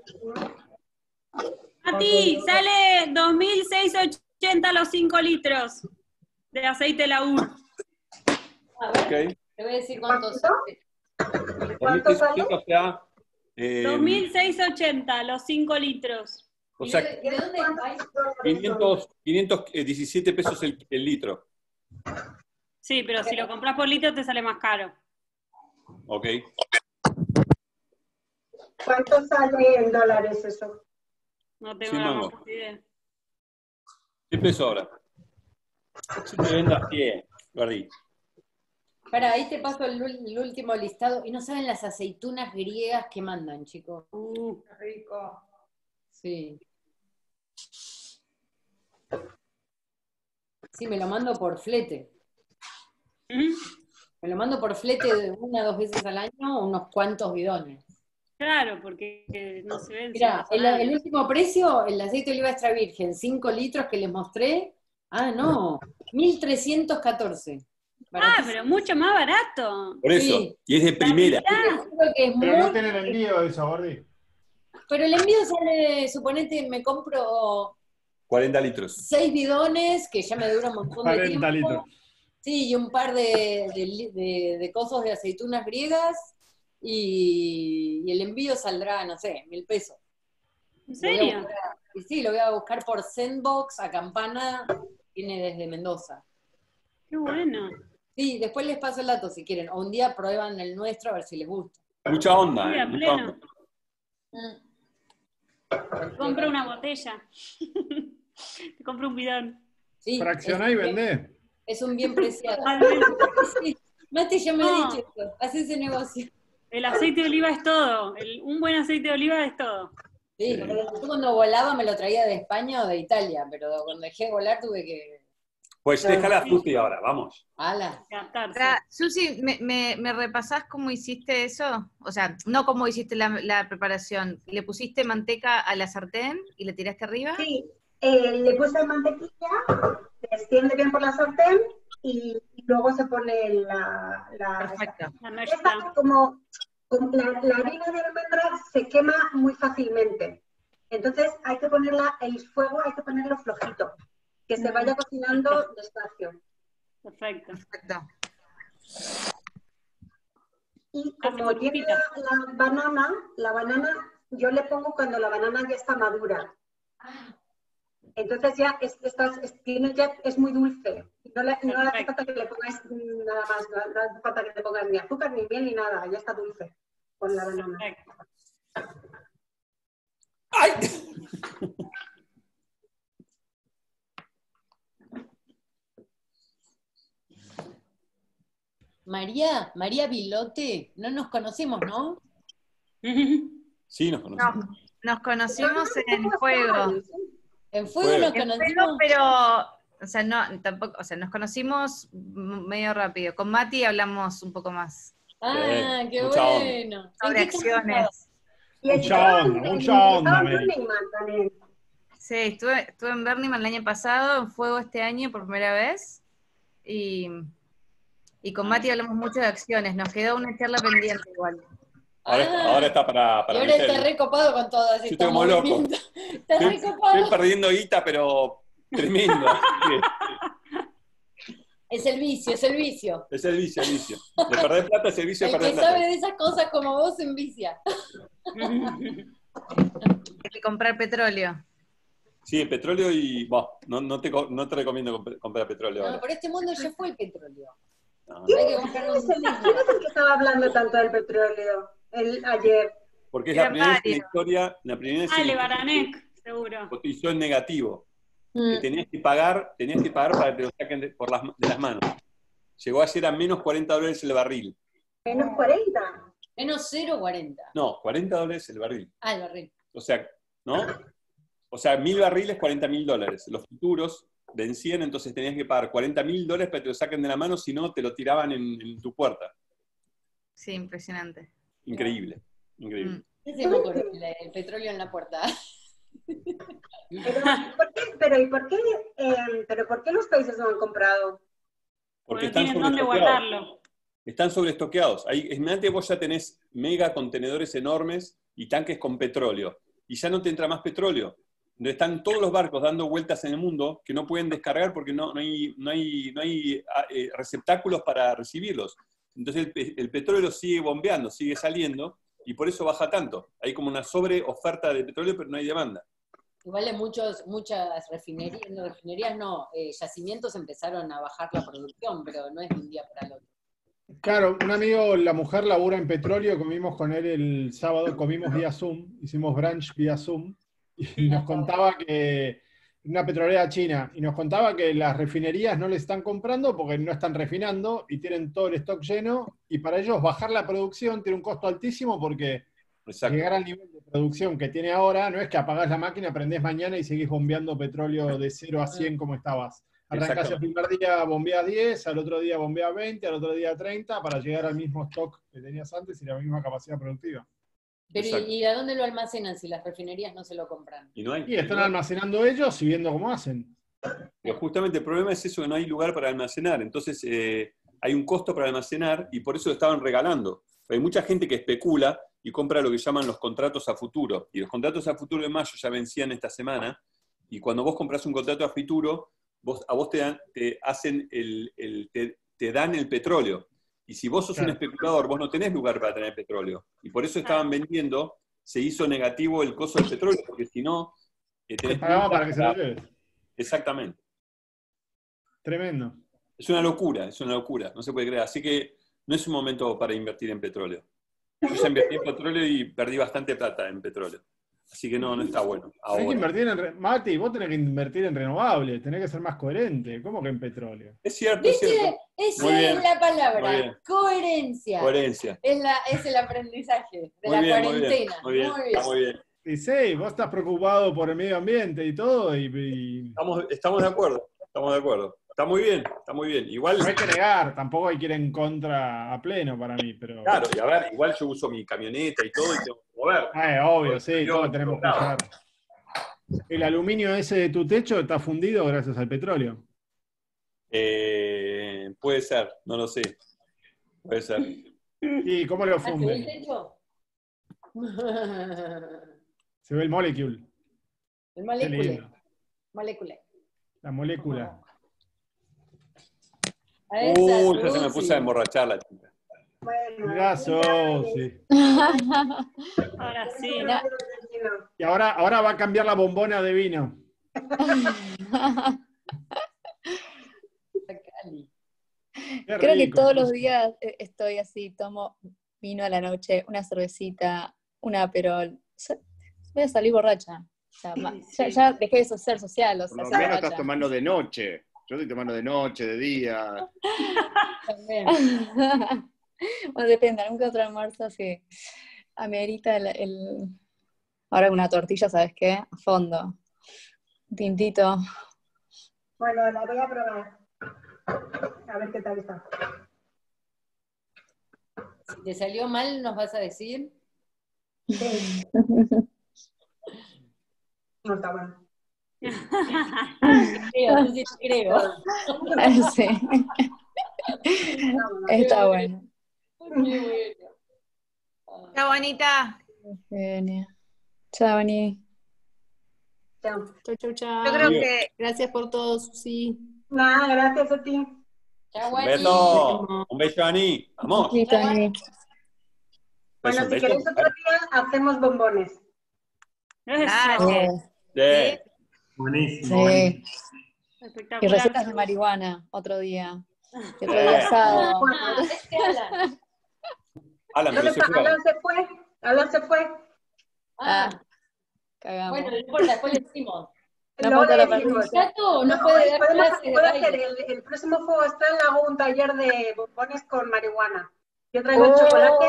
Mati, sale dos mil seiscientos ochenta los cinco litros de aceite Laur. Ok. Te voy a decir cuántos sale. ¿Cuánto sale? O sea, eh, dos mil seiscientos ochenta los cinco litros. o sea, ¿De dónde es el país? quinientos, quinientos diecisiete pesos el, el litro. Sí, pero si lo compras por litro te sale más caro. Ok. ¿Cuánto sale en dólares eso? No tengo Sin la mango. más idea. ¿Qué peso ahora? Si te vendo a cien, Guardí. Para, ahí te paso el, el último listado. Y no saben las aceitunas griegas que mandan, chicos. Uh, Qué rico. Sí. Sí, me lo mando por flete. Me lo mando por flete de una o dos veces al año, unos cuantos bidones. Claro, porque eh, no se ven. Mira, el, el último precio, el aceite de oliva extra virgen, cinco litros que les mostré, ah, no, mil trescientos catorce. Ah, pero mucho más barato. Por eso, Sí. y es de primera. Que es Pero no muy- tienen envío de eso, Gordi. Pero el envío sale, suponete, me compro cuarenta litros. seis bidones, que ya me dura un montón de tiempo. cuarenta litros. Sí, y un par de, de, de, de cosos de aceitunas griegas, y, y el envío saldrá, no sé, mil pesos. ¿En Lo voy a serio? buscar- y sí, lo voy a buscar por Sendbox a Campana, viene desde Mendoza. Qué bueno. Sí, después les paso el dato si quieren, o un día prueban el nuestro a ver si les gusta. Mucha onda, Sí, ¿eh? a Mucha pleno. onda. Compra una botella. Te compro un bidón. Sí, Fraccioná es y un bien- vendé. Es un bien preciado. Al menos. Sí, Mati ya me No. ha dicho eso, hace ese negocio. El aceite de oliva es todo. El- un buen aceite de oliva es todo. Sí, yo cuando volaba me lo traía de España o de Italia, pero cuando dejé de volar tuve que... Pues déjala a Susi ahora, vamos. ¡Hala! Gastarse. Ahora, Susi, ¿me, me, me repasás cómo hiciste eso? O sea, no cómo hiciste la, la preparación. ¿Le pusiste manteca a la sartén y le tiraste arriba? Sí, eh, le puse mantequilla, se extiende bien por la sartén y, y luego se pone la... la Perfecto. La esta, mezcla. como, como la, la harina de almendra se quema muy fácilmente. Entonces hay que ponerla, el fuego hay que ponerlo flojito, que se vaya cocinando despacio. Perfecto. Perfecto. Y Hace como tiene burbujita. la, la banana, la banana yo le pongo cuando la banana ya está madura. Entonces ya es, estás, es, tiene ya, es muy dulce. No le, no le hace falta que le pongas nada más, no, no hace falta que le pongas ni azúcar, ni miel, ni nada, ya está dulce con la banana. ¡Ay! María, María Vilote, no nos conocemos, ¿no? Sí, nos conocemos. No, nos conocimos en fuego. En fuego nos En fuego, conocimos. pero, o sea, no, tampoco, o sea, nos conocimos medio rápido. Con Mati hablamos un poco más. Ah, Bien, qué mucha onda. bueno. Sobre ¿En qué acciones. Y Mucha estaban onda, en- mucha estaban onda, en Mary. Burning Man también. Sí, estuve, estuve en Burning Man el año pasado, en fuego este año por primera vez. Y, y con Mati hablamos mucho de acciones. Nos quedó una charla pendiente igual. Ahora, Ah. ahora está para, Y para ahora está meter. recopado con todas Yo estas estoy como loco. movimientos. Está Estoy, recopado. estoy perdiendo guita, pero tremendo. Es el vicio, es el vicio. Es el vicio, el vicio. De perder plata es el vicio de El que perder sabe plata. de esas cosas como vos se envicia. Hay que comprar petróleo. Sí, el petróleo y... Bah, no, no, te, co- no te recomiendo comp- comprar petróleo No, ahora. por este mundo ya fue el petróleo. No, no. Hay que comprar ¿Quién es, un el, quién es el que estaba hablando tanto del petróleo el, ayer? Porque es la Eran primera vez en la varios. historia, la primera vez en la Ale historia Baranek, seguro. cotizó en negativo. Mm. Que tenías que pagar, tenías que pagar para que te lo saquen de, por las, de las manos. Llegó a ser a menos cuarenta dólares el barril. Menos cuarenta. Menos cero coma cuarenta. No, cuarenta dólares el barril. Ah, el barril. O sea, ¿no? O sea, mil barriles, cuarenta mil dólares. Los futuros vencían, entonces tenías que pagar cuarenta mil dólares para que te lo saquen de la mano, si no te lo tiraban en, en tu puerta. Sí, impresionante. Increíble, increíble. Mm. ¿Qué se me ocurre? El, el petróleo en la puerta. Pero, ¿por qué, pero, ¿y por qué, eh, pero ¿por qué los países no han comprado? Porque Porque están tienen dónde sobreestoqueados. guardarlo. Están sobreestoqueados. Ahí, imagínate, vos ya tenés mega contenedores enormes y tanques con petróleo. Y ya no te entra más petróleo. Donde están todos los barcos dando vueltas en el mundo que no pueden descargar porque no, no hay, no hay, no hay eh, receptáculos para recibirlos. Entonces el, el petróleo sigue bombeando, sigue saliendo, y por eso baja tanto. Hay como una sobreoferta de petróleo, pero no hay demanda. Igual en muchos, muchas refinerías, no, refinerías no, eh, yacimientos empezaron a bajar la producción, pero no es de un día para el otro. Claro, un amigo, la mujer labura en petróleo, comimos con él el sábado, comimos vía Zoom, hicimos brunch vía Zoom, y nos contaba que, una petrolera china, y nos contaba que las refinerías no le están comprando porque no están refinando y tienen todo el stock lleno, y para ellos bajar la producción tiene un costo altísimo porque Exacto. llegar al nivel de producción que tiene ahora no es que apagás la máquina, prendés mañana y seguís bombeando petróleo de cero a cien como estabas. Arrancás el primer día, bombeás diez, al otro día bombeás veinte, al otro día treinta, para llegar al mismo stock que tenías antes y la misma capacidad productiva. Pero ¿y, ¿y a dónde lo almacenan si las refinerías no se lo compran? Y, no hay, Y están no hay. almacenando ellos y viendo cómo hacen. Pero justamente el problema es eso, que no hay lugar para almacenar. Entonces eh, hay un costo para almacenar y por eso lo estaban regalando. Hay mucha gente que especula y compra lo que llaman los contratos a futuro. Y los contratos a futuro de mayo ya vencían esta semana. Y cuando vos compras un contrato a futuro, vos, a vos te, dan, te hacen el, el te, te dan el petróleo. Y si vos sos claro. un especulador, vos no tenés lugar para tener petróleo. Y por eso estaban vendiendo, se hizo negativo el costo del petróleo, porque si no... Eh, te pagaba para que se lo lleves. Exactamente. Tremendo. Es una locura, es una locura, no se puede creer. Así que no es un momento para invertir en petróleo. Yo ya invertí en petróleo y perdí bastante plata en petróleo. Así que no, no está bueno. Ahora. Hay que invertir en, Mati, vos tenés que invertir en renovables, tenés que ser más coherente. ¿Cómo que en petróleo? Es cierto, es cierto. Esa es la palabra, coherencia. Coherencia. Es, la, es el aprendizaje de muy la bien, cuarentena. Muy bien, muy bien. Está muy bien. Y sí, vos estás preocupado por el medio ambiente y todo. Y, y... Estamos, estamos de acuerdo, estamos de acuerdo. Está muy bien, está muy bien. Igual... No hay que negar, tampoco hay que ir en contra a pleno para mí, pero... Claro, y a ver, igual yo uso mi camioneta y todo y tengo que mover. Eh, obvio, sí, todos tenemos que usar. ¿El aluminio ese de tu techo está fundido gracias al petróleo? Eh, puede ser, no lo sé. Puede ser. ¿Y cómo lo funden? ¿El techo? Se ve el molecule. El molecule. Molecule. La molécula. Uy, ya se me puse a emborrachar la chica. Mirá, Sosi. Ahora sí. Y ahora, ahora va a cambiar la bombona de vino. Creo rico, que todos los días estoy así, tomo vino a la noche, una cervecita, una aperol. Voy a salir borracha. O sea, ya, ya dejé de ser social. O sea, Por lo menos estás tomando de noche. Yo estoy tomando de noche, de día. También. Bueno, depende, algún que otro almuerzo sí. Amerita el, el... Ahora una tortilla, ¿sabes qué? A fondo. Un tintito. Bueno, la voy a probar. A ver qué tal está. Si te salió mal, ¿nos vas a decir? Sí. No está bueno. Creo, sí, creo. Sí. Está bueno. Chao, bonita. Genial. Chao, Ani. Chao. Chau, chau, chau. Yo creo que... Gracias por todo, Susi. Nada, gracias a ti. Chao, Un beso. Un beso, Ani. Vamos. Sí, Ani. Bueno, si queréis otro día, hacemos bombones. Dale. Sí. Buenísimo. Sí. Espectacular. Y recetas de marihuana, otro día. Y otro día asado. Alan, ¿Dónde pero se está? fue. Alan se fue. Alan se fue. Ah, Cagamos. bueno, no importa, después le decimos. No Luego falta le la decimos. ¿Gato no No, puede dar podemos, clases de puedo hacer baile? el, el próximo Fuego Astral, hago un taller de bombones con marihuana. Yo traigo el chocolate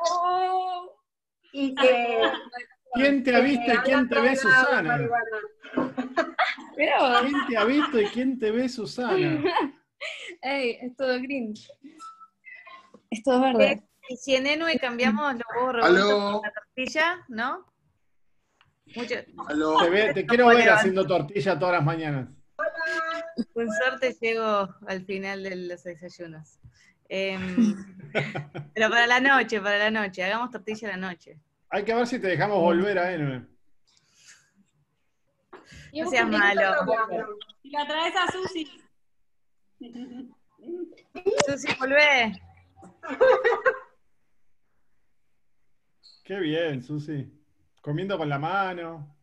y que... ¿Quién te ha visto y quién te ve, Susana? Mirá vos. ¿Quién te ha visto y quién te ve, Susana? Ey, es todo green. Es todo verde. Y si en Enue cambiamos los huevos Aló. revueltos por la tortilla, ¿no? Mucho. Te, ve- te quiero ver haciendo tortilla todas las mañanas. Con suerte llego al final de los desayunos. Em, pero para la noche, para la noche. Hagamos tortilla a la noche. Hay que ver si te dejamos volver a Enve. No seas malo. Y la traes a Susi. Susi, volvé. Qué bien, Susi. Comiendo con la mano.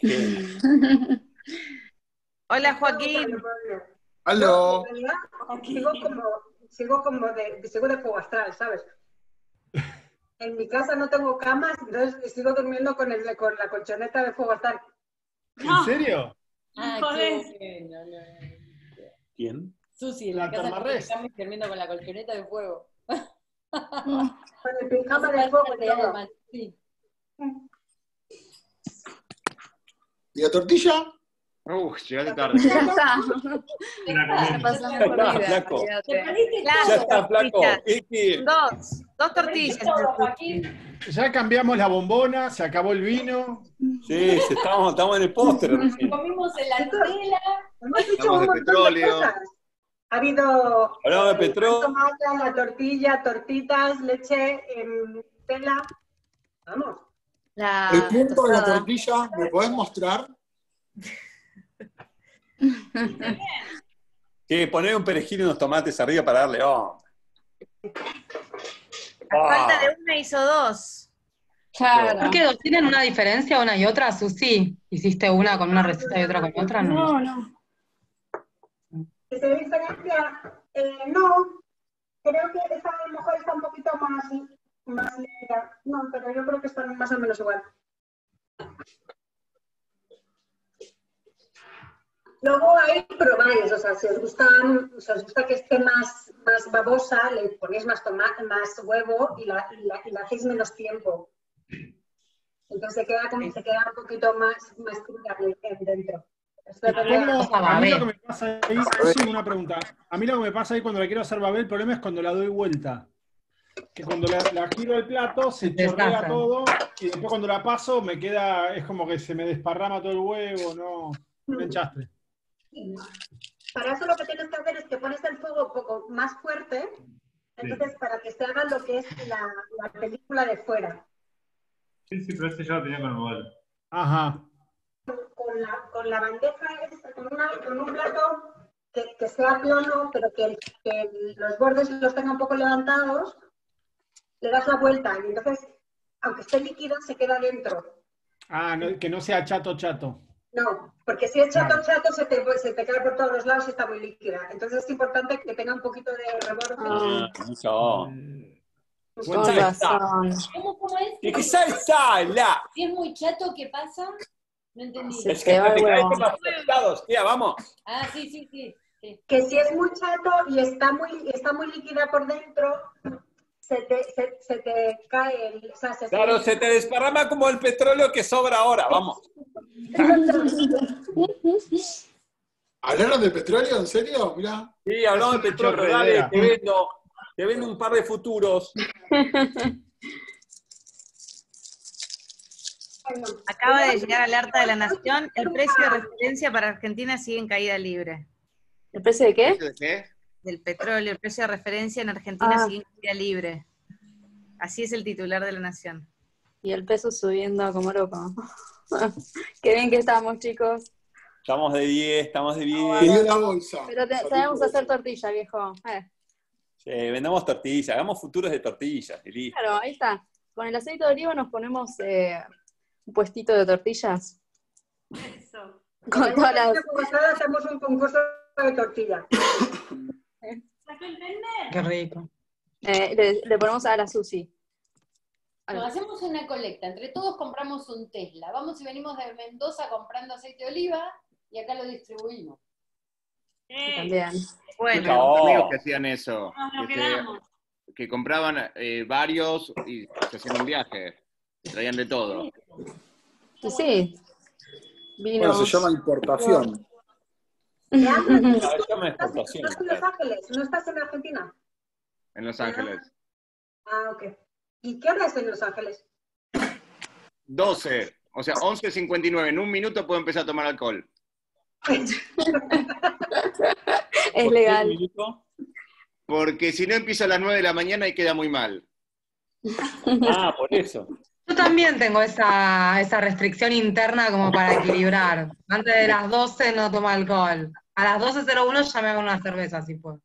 Hola, Joaquín. Aló. Sigo como, sigo como de, sigo de fuego astral, ¿sabes? En mi casa no tengo camas, entonces sigo durmiendo con, el, con la colchoneta de fuego astral. ¿En serio? Ah, Joder. qué bueno, no, no. ¿Quién? Susi, en La la casa Tamarrés. estamos durmiendo con la colchoneta de fuego. Con el pijama de fuego y todo. Sí. ¿Y la tortilla? Uf, llegaste tarde. Ya está. La Ya pasó comí. mejor Ya está, vida, flaco. olvídate. Claro, Ya está, flaco. tortillas. Iki. Dos, dos tortillas. Ya cambiamos la bombona, se acabó el vino. Sí, sí, estamos, estamos en el póster recién. Comimos en la Nutella. Hemos hecho Hablamos un de montón de petróleo. cosas. Ha habido Hablamos de eh, petróleo. tomate, la tortilla, tortitas, leche, em, tela. Vamos. La El punto de la tostada. tortilla, ¿me podés mostrar? Que poner un perejil y unos tomates arriba para darle onda. A falta de una hizo dos. Claro. ¿Por qué dos tienen una diferencia una y otra, Susi? ¿Hiciste una con una receta y otra con otra? No, no. ¿Que se diferencia? Eh, no. Creo que esta a lo mejor está un poquito más, más líquida. No, pero yo creo que están más o menos igual. Luego ahí probáis, o sea, si os gusta, si os gusta que esté más, más babosa, le ponéis más tomate, más huevo y la, y la, y la hacéis menos tiempo. Entonces se queda, como, se queda un poquito más, más cruda dentro. A mí lo que me pasa ahí, sí, una pregunta. A mí lo que me pasa ahí cuando la quiero hacer babel, el problema es cuando la doy vuelta. Que cuando la, la giro el plato se Se chorrea deshace. todo y después cuando la paso me queda, es como que se me desparrama todo el huevo, no, un enchastre. Para eso lo que tienes que hacer es que pones el fuego un poco más fuerte, entonces para que se haga lo que es la, la película de fuera. Sí, sí, pero ese ya lo tenía con el modelo. Ajá. Con la, con la bandeja, esta, con, una, con un plato que, que sea plano, pero que, que los bordes los tenga un poco levantados, le das la vuelta y entonces, aunque esté líquida, se queda dentro. Ah, no, que no sea chato chato. No, porque si es chato chato se te, se te cae por todos los lados y está muy líquida. Entonces es importante que tenga un poquito de reborde. Ah, eso. Con razón. ¿Cómo, cómo es? ¿Y qué salsa? La. Si es muy chato, ¿qué pasa? No entendí. Es que te caes más afectados, tía, vamos. Ah, sí, sí, sí. sí. Que si es muy chato y está muy, está muy líquida por dentro, se te, se, se te cae el... O sea, se Claro, se te desparrama como el petróleo que sobra ahora, vamos. ¿Hablaron de petróleo? ¿En serio? Mirá. Sí, hablamos de petróleo, dale, te vendo, te vendo un par de futuros. Acaba de llegar alerta de la Nación. El precio de referencia para Argentina sigue en caída libre. ¿El precio de qué? ¿De qué? Del petróleo, el precio de referencia en Argentina Ah. sigue en caída libre. Así es el titular de la Nación. Y el peso subiendo como loco. Qué bien que estamos, chicos. Estamos de diez, estamos de Pidió diez. la bolsa. Pero te- sabemos hacer tortilla, viejo. Eh, Sí, vendamos tortillas, hagamos futuros de tortillas, y listo. claro, ahí está. Con el aceite de oliva nos ponemos eh, un puestito de tortillas. Eso. Con todas las... Hacemos un concurso de tortilla. ¿Sacó el tender? Qué rico. Eh, le, le ponemos a la Susi. No, hacemos una colecta. Entre todos compramos un Tesla. Vamos y venimos de Mendoza comprando aceite de oliva y acá lo distribuimos. También. Bueno, Tengo amigos que hacían eso. Nos lo que, se- quedamos. que compraban eh, varios y se hacían un viaje. Traían de todo. Y sí. Bueno, se llama importación. Ah, llama ¿No exportación. estás en Los Ángeles? ¿No estás en Argentina? En Los Ángeles. Ah, ok. ¿Y qué hora es en Los Ángeles? doce. O sea, once cincuenta y nueve, en un minuto puedo empezar a tomar alcohol. Es legal. Porque si no empiezo a las nueve de la mañana y queda muy mal. Ah, por eso. Yo también tengo esa, esa restricción interna como para equilibrar. Antes de las doce no tomo alcohol. A las doce cero uno ya me hago una cerveza, si puedo.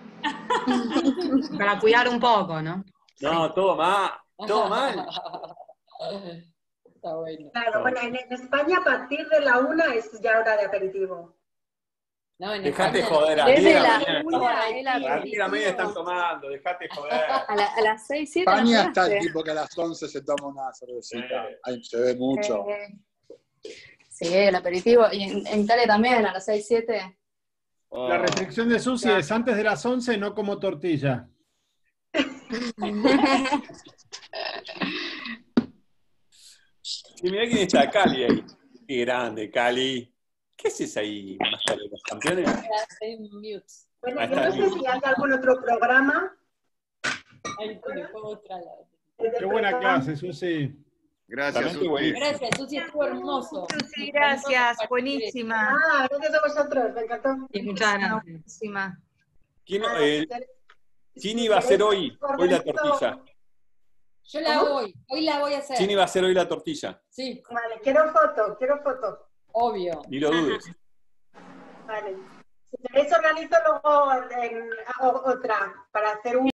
Para cuidar un poco, ¿no? No, todo mal. Todo mal. Está bueno. Claro, bueno, en, en España a partir de la una es ya hora de aperitivo. No, en Dejate España- joder, a las Desde diez de la la mañana. una, el A las diez de la aperitivo. mañana están tomando, dejate joder. A, la- a las seis, siete no España está el llegaste. tipo que a las once se toma una cervecita. Ahí se ve mucho. Eh, sí, el aperitivo. Y en, en Italia también, a las seis, siete. La restricción de Susi es antes de las once no como tortilla. Y mirá quién está, Cali ahí. Qué grande, Cali. ¿Qué haces ahí, Master de los campeones? Bueno, Ahí yo está. no sé si hay algún otro programa. Ahí tiene, fue otra la- Qué buena clase, Susi. Gracias, Realmente Susi. buenísimo. Gracias, Susi, estuvo hermoso. Sí, gracias, buenísima. Ah, gracias a vosotros, me encantó. Y muchas gracias. Buenísima. ¿Quién, Ah, eh, si querés- ¿Quién iba a hacer hoy, hoy la tortilla? Yo la ¿Cómo? voy, hoy la voy a hacer. ¿Quién iba a hacer hoy la tortilla? Sí, Vale, quiero foto, quiero foto. obvio. Ni lo dudes. Vale. Si queréis organizo luego en- hago otra para hacer un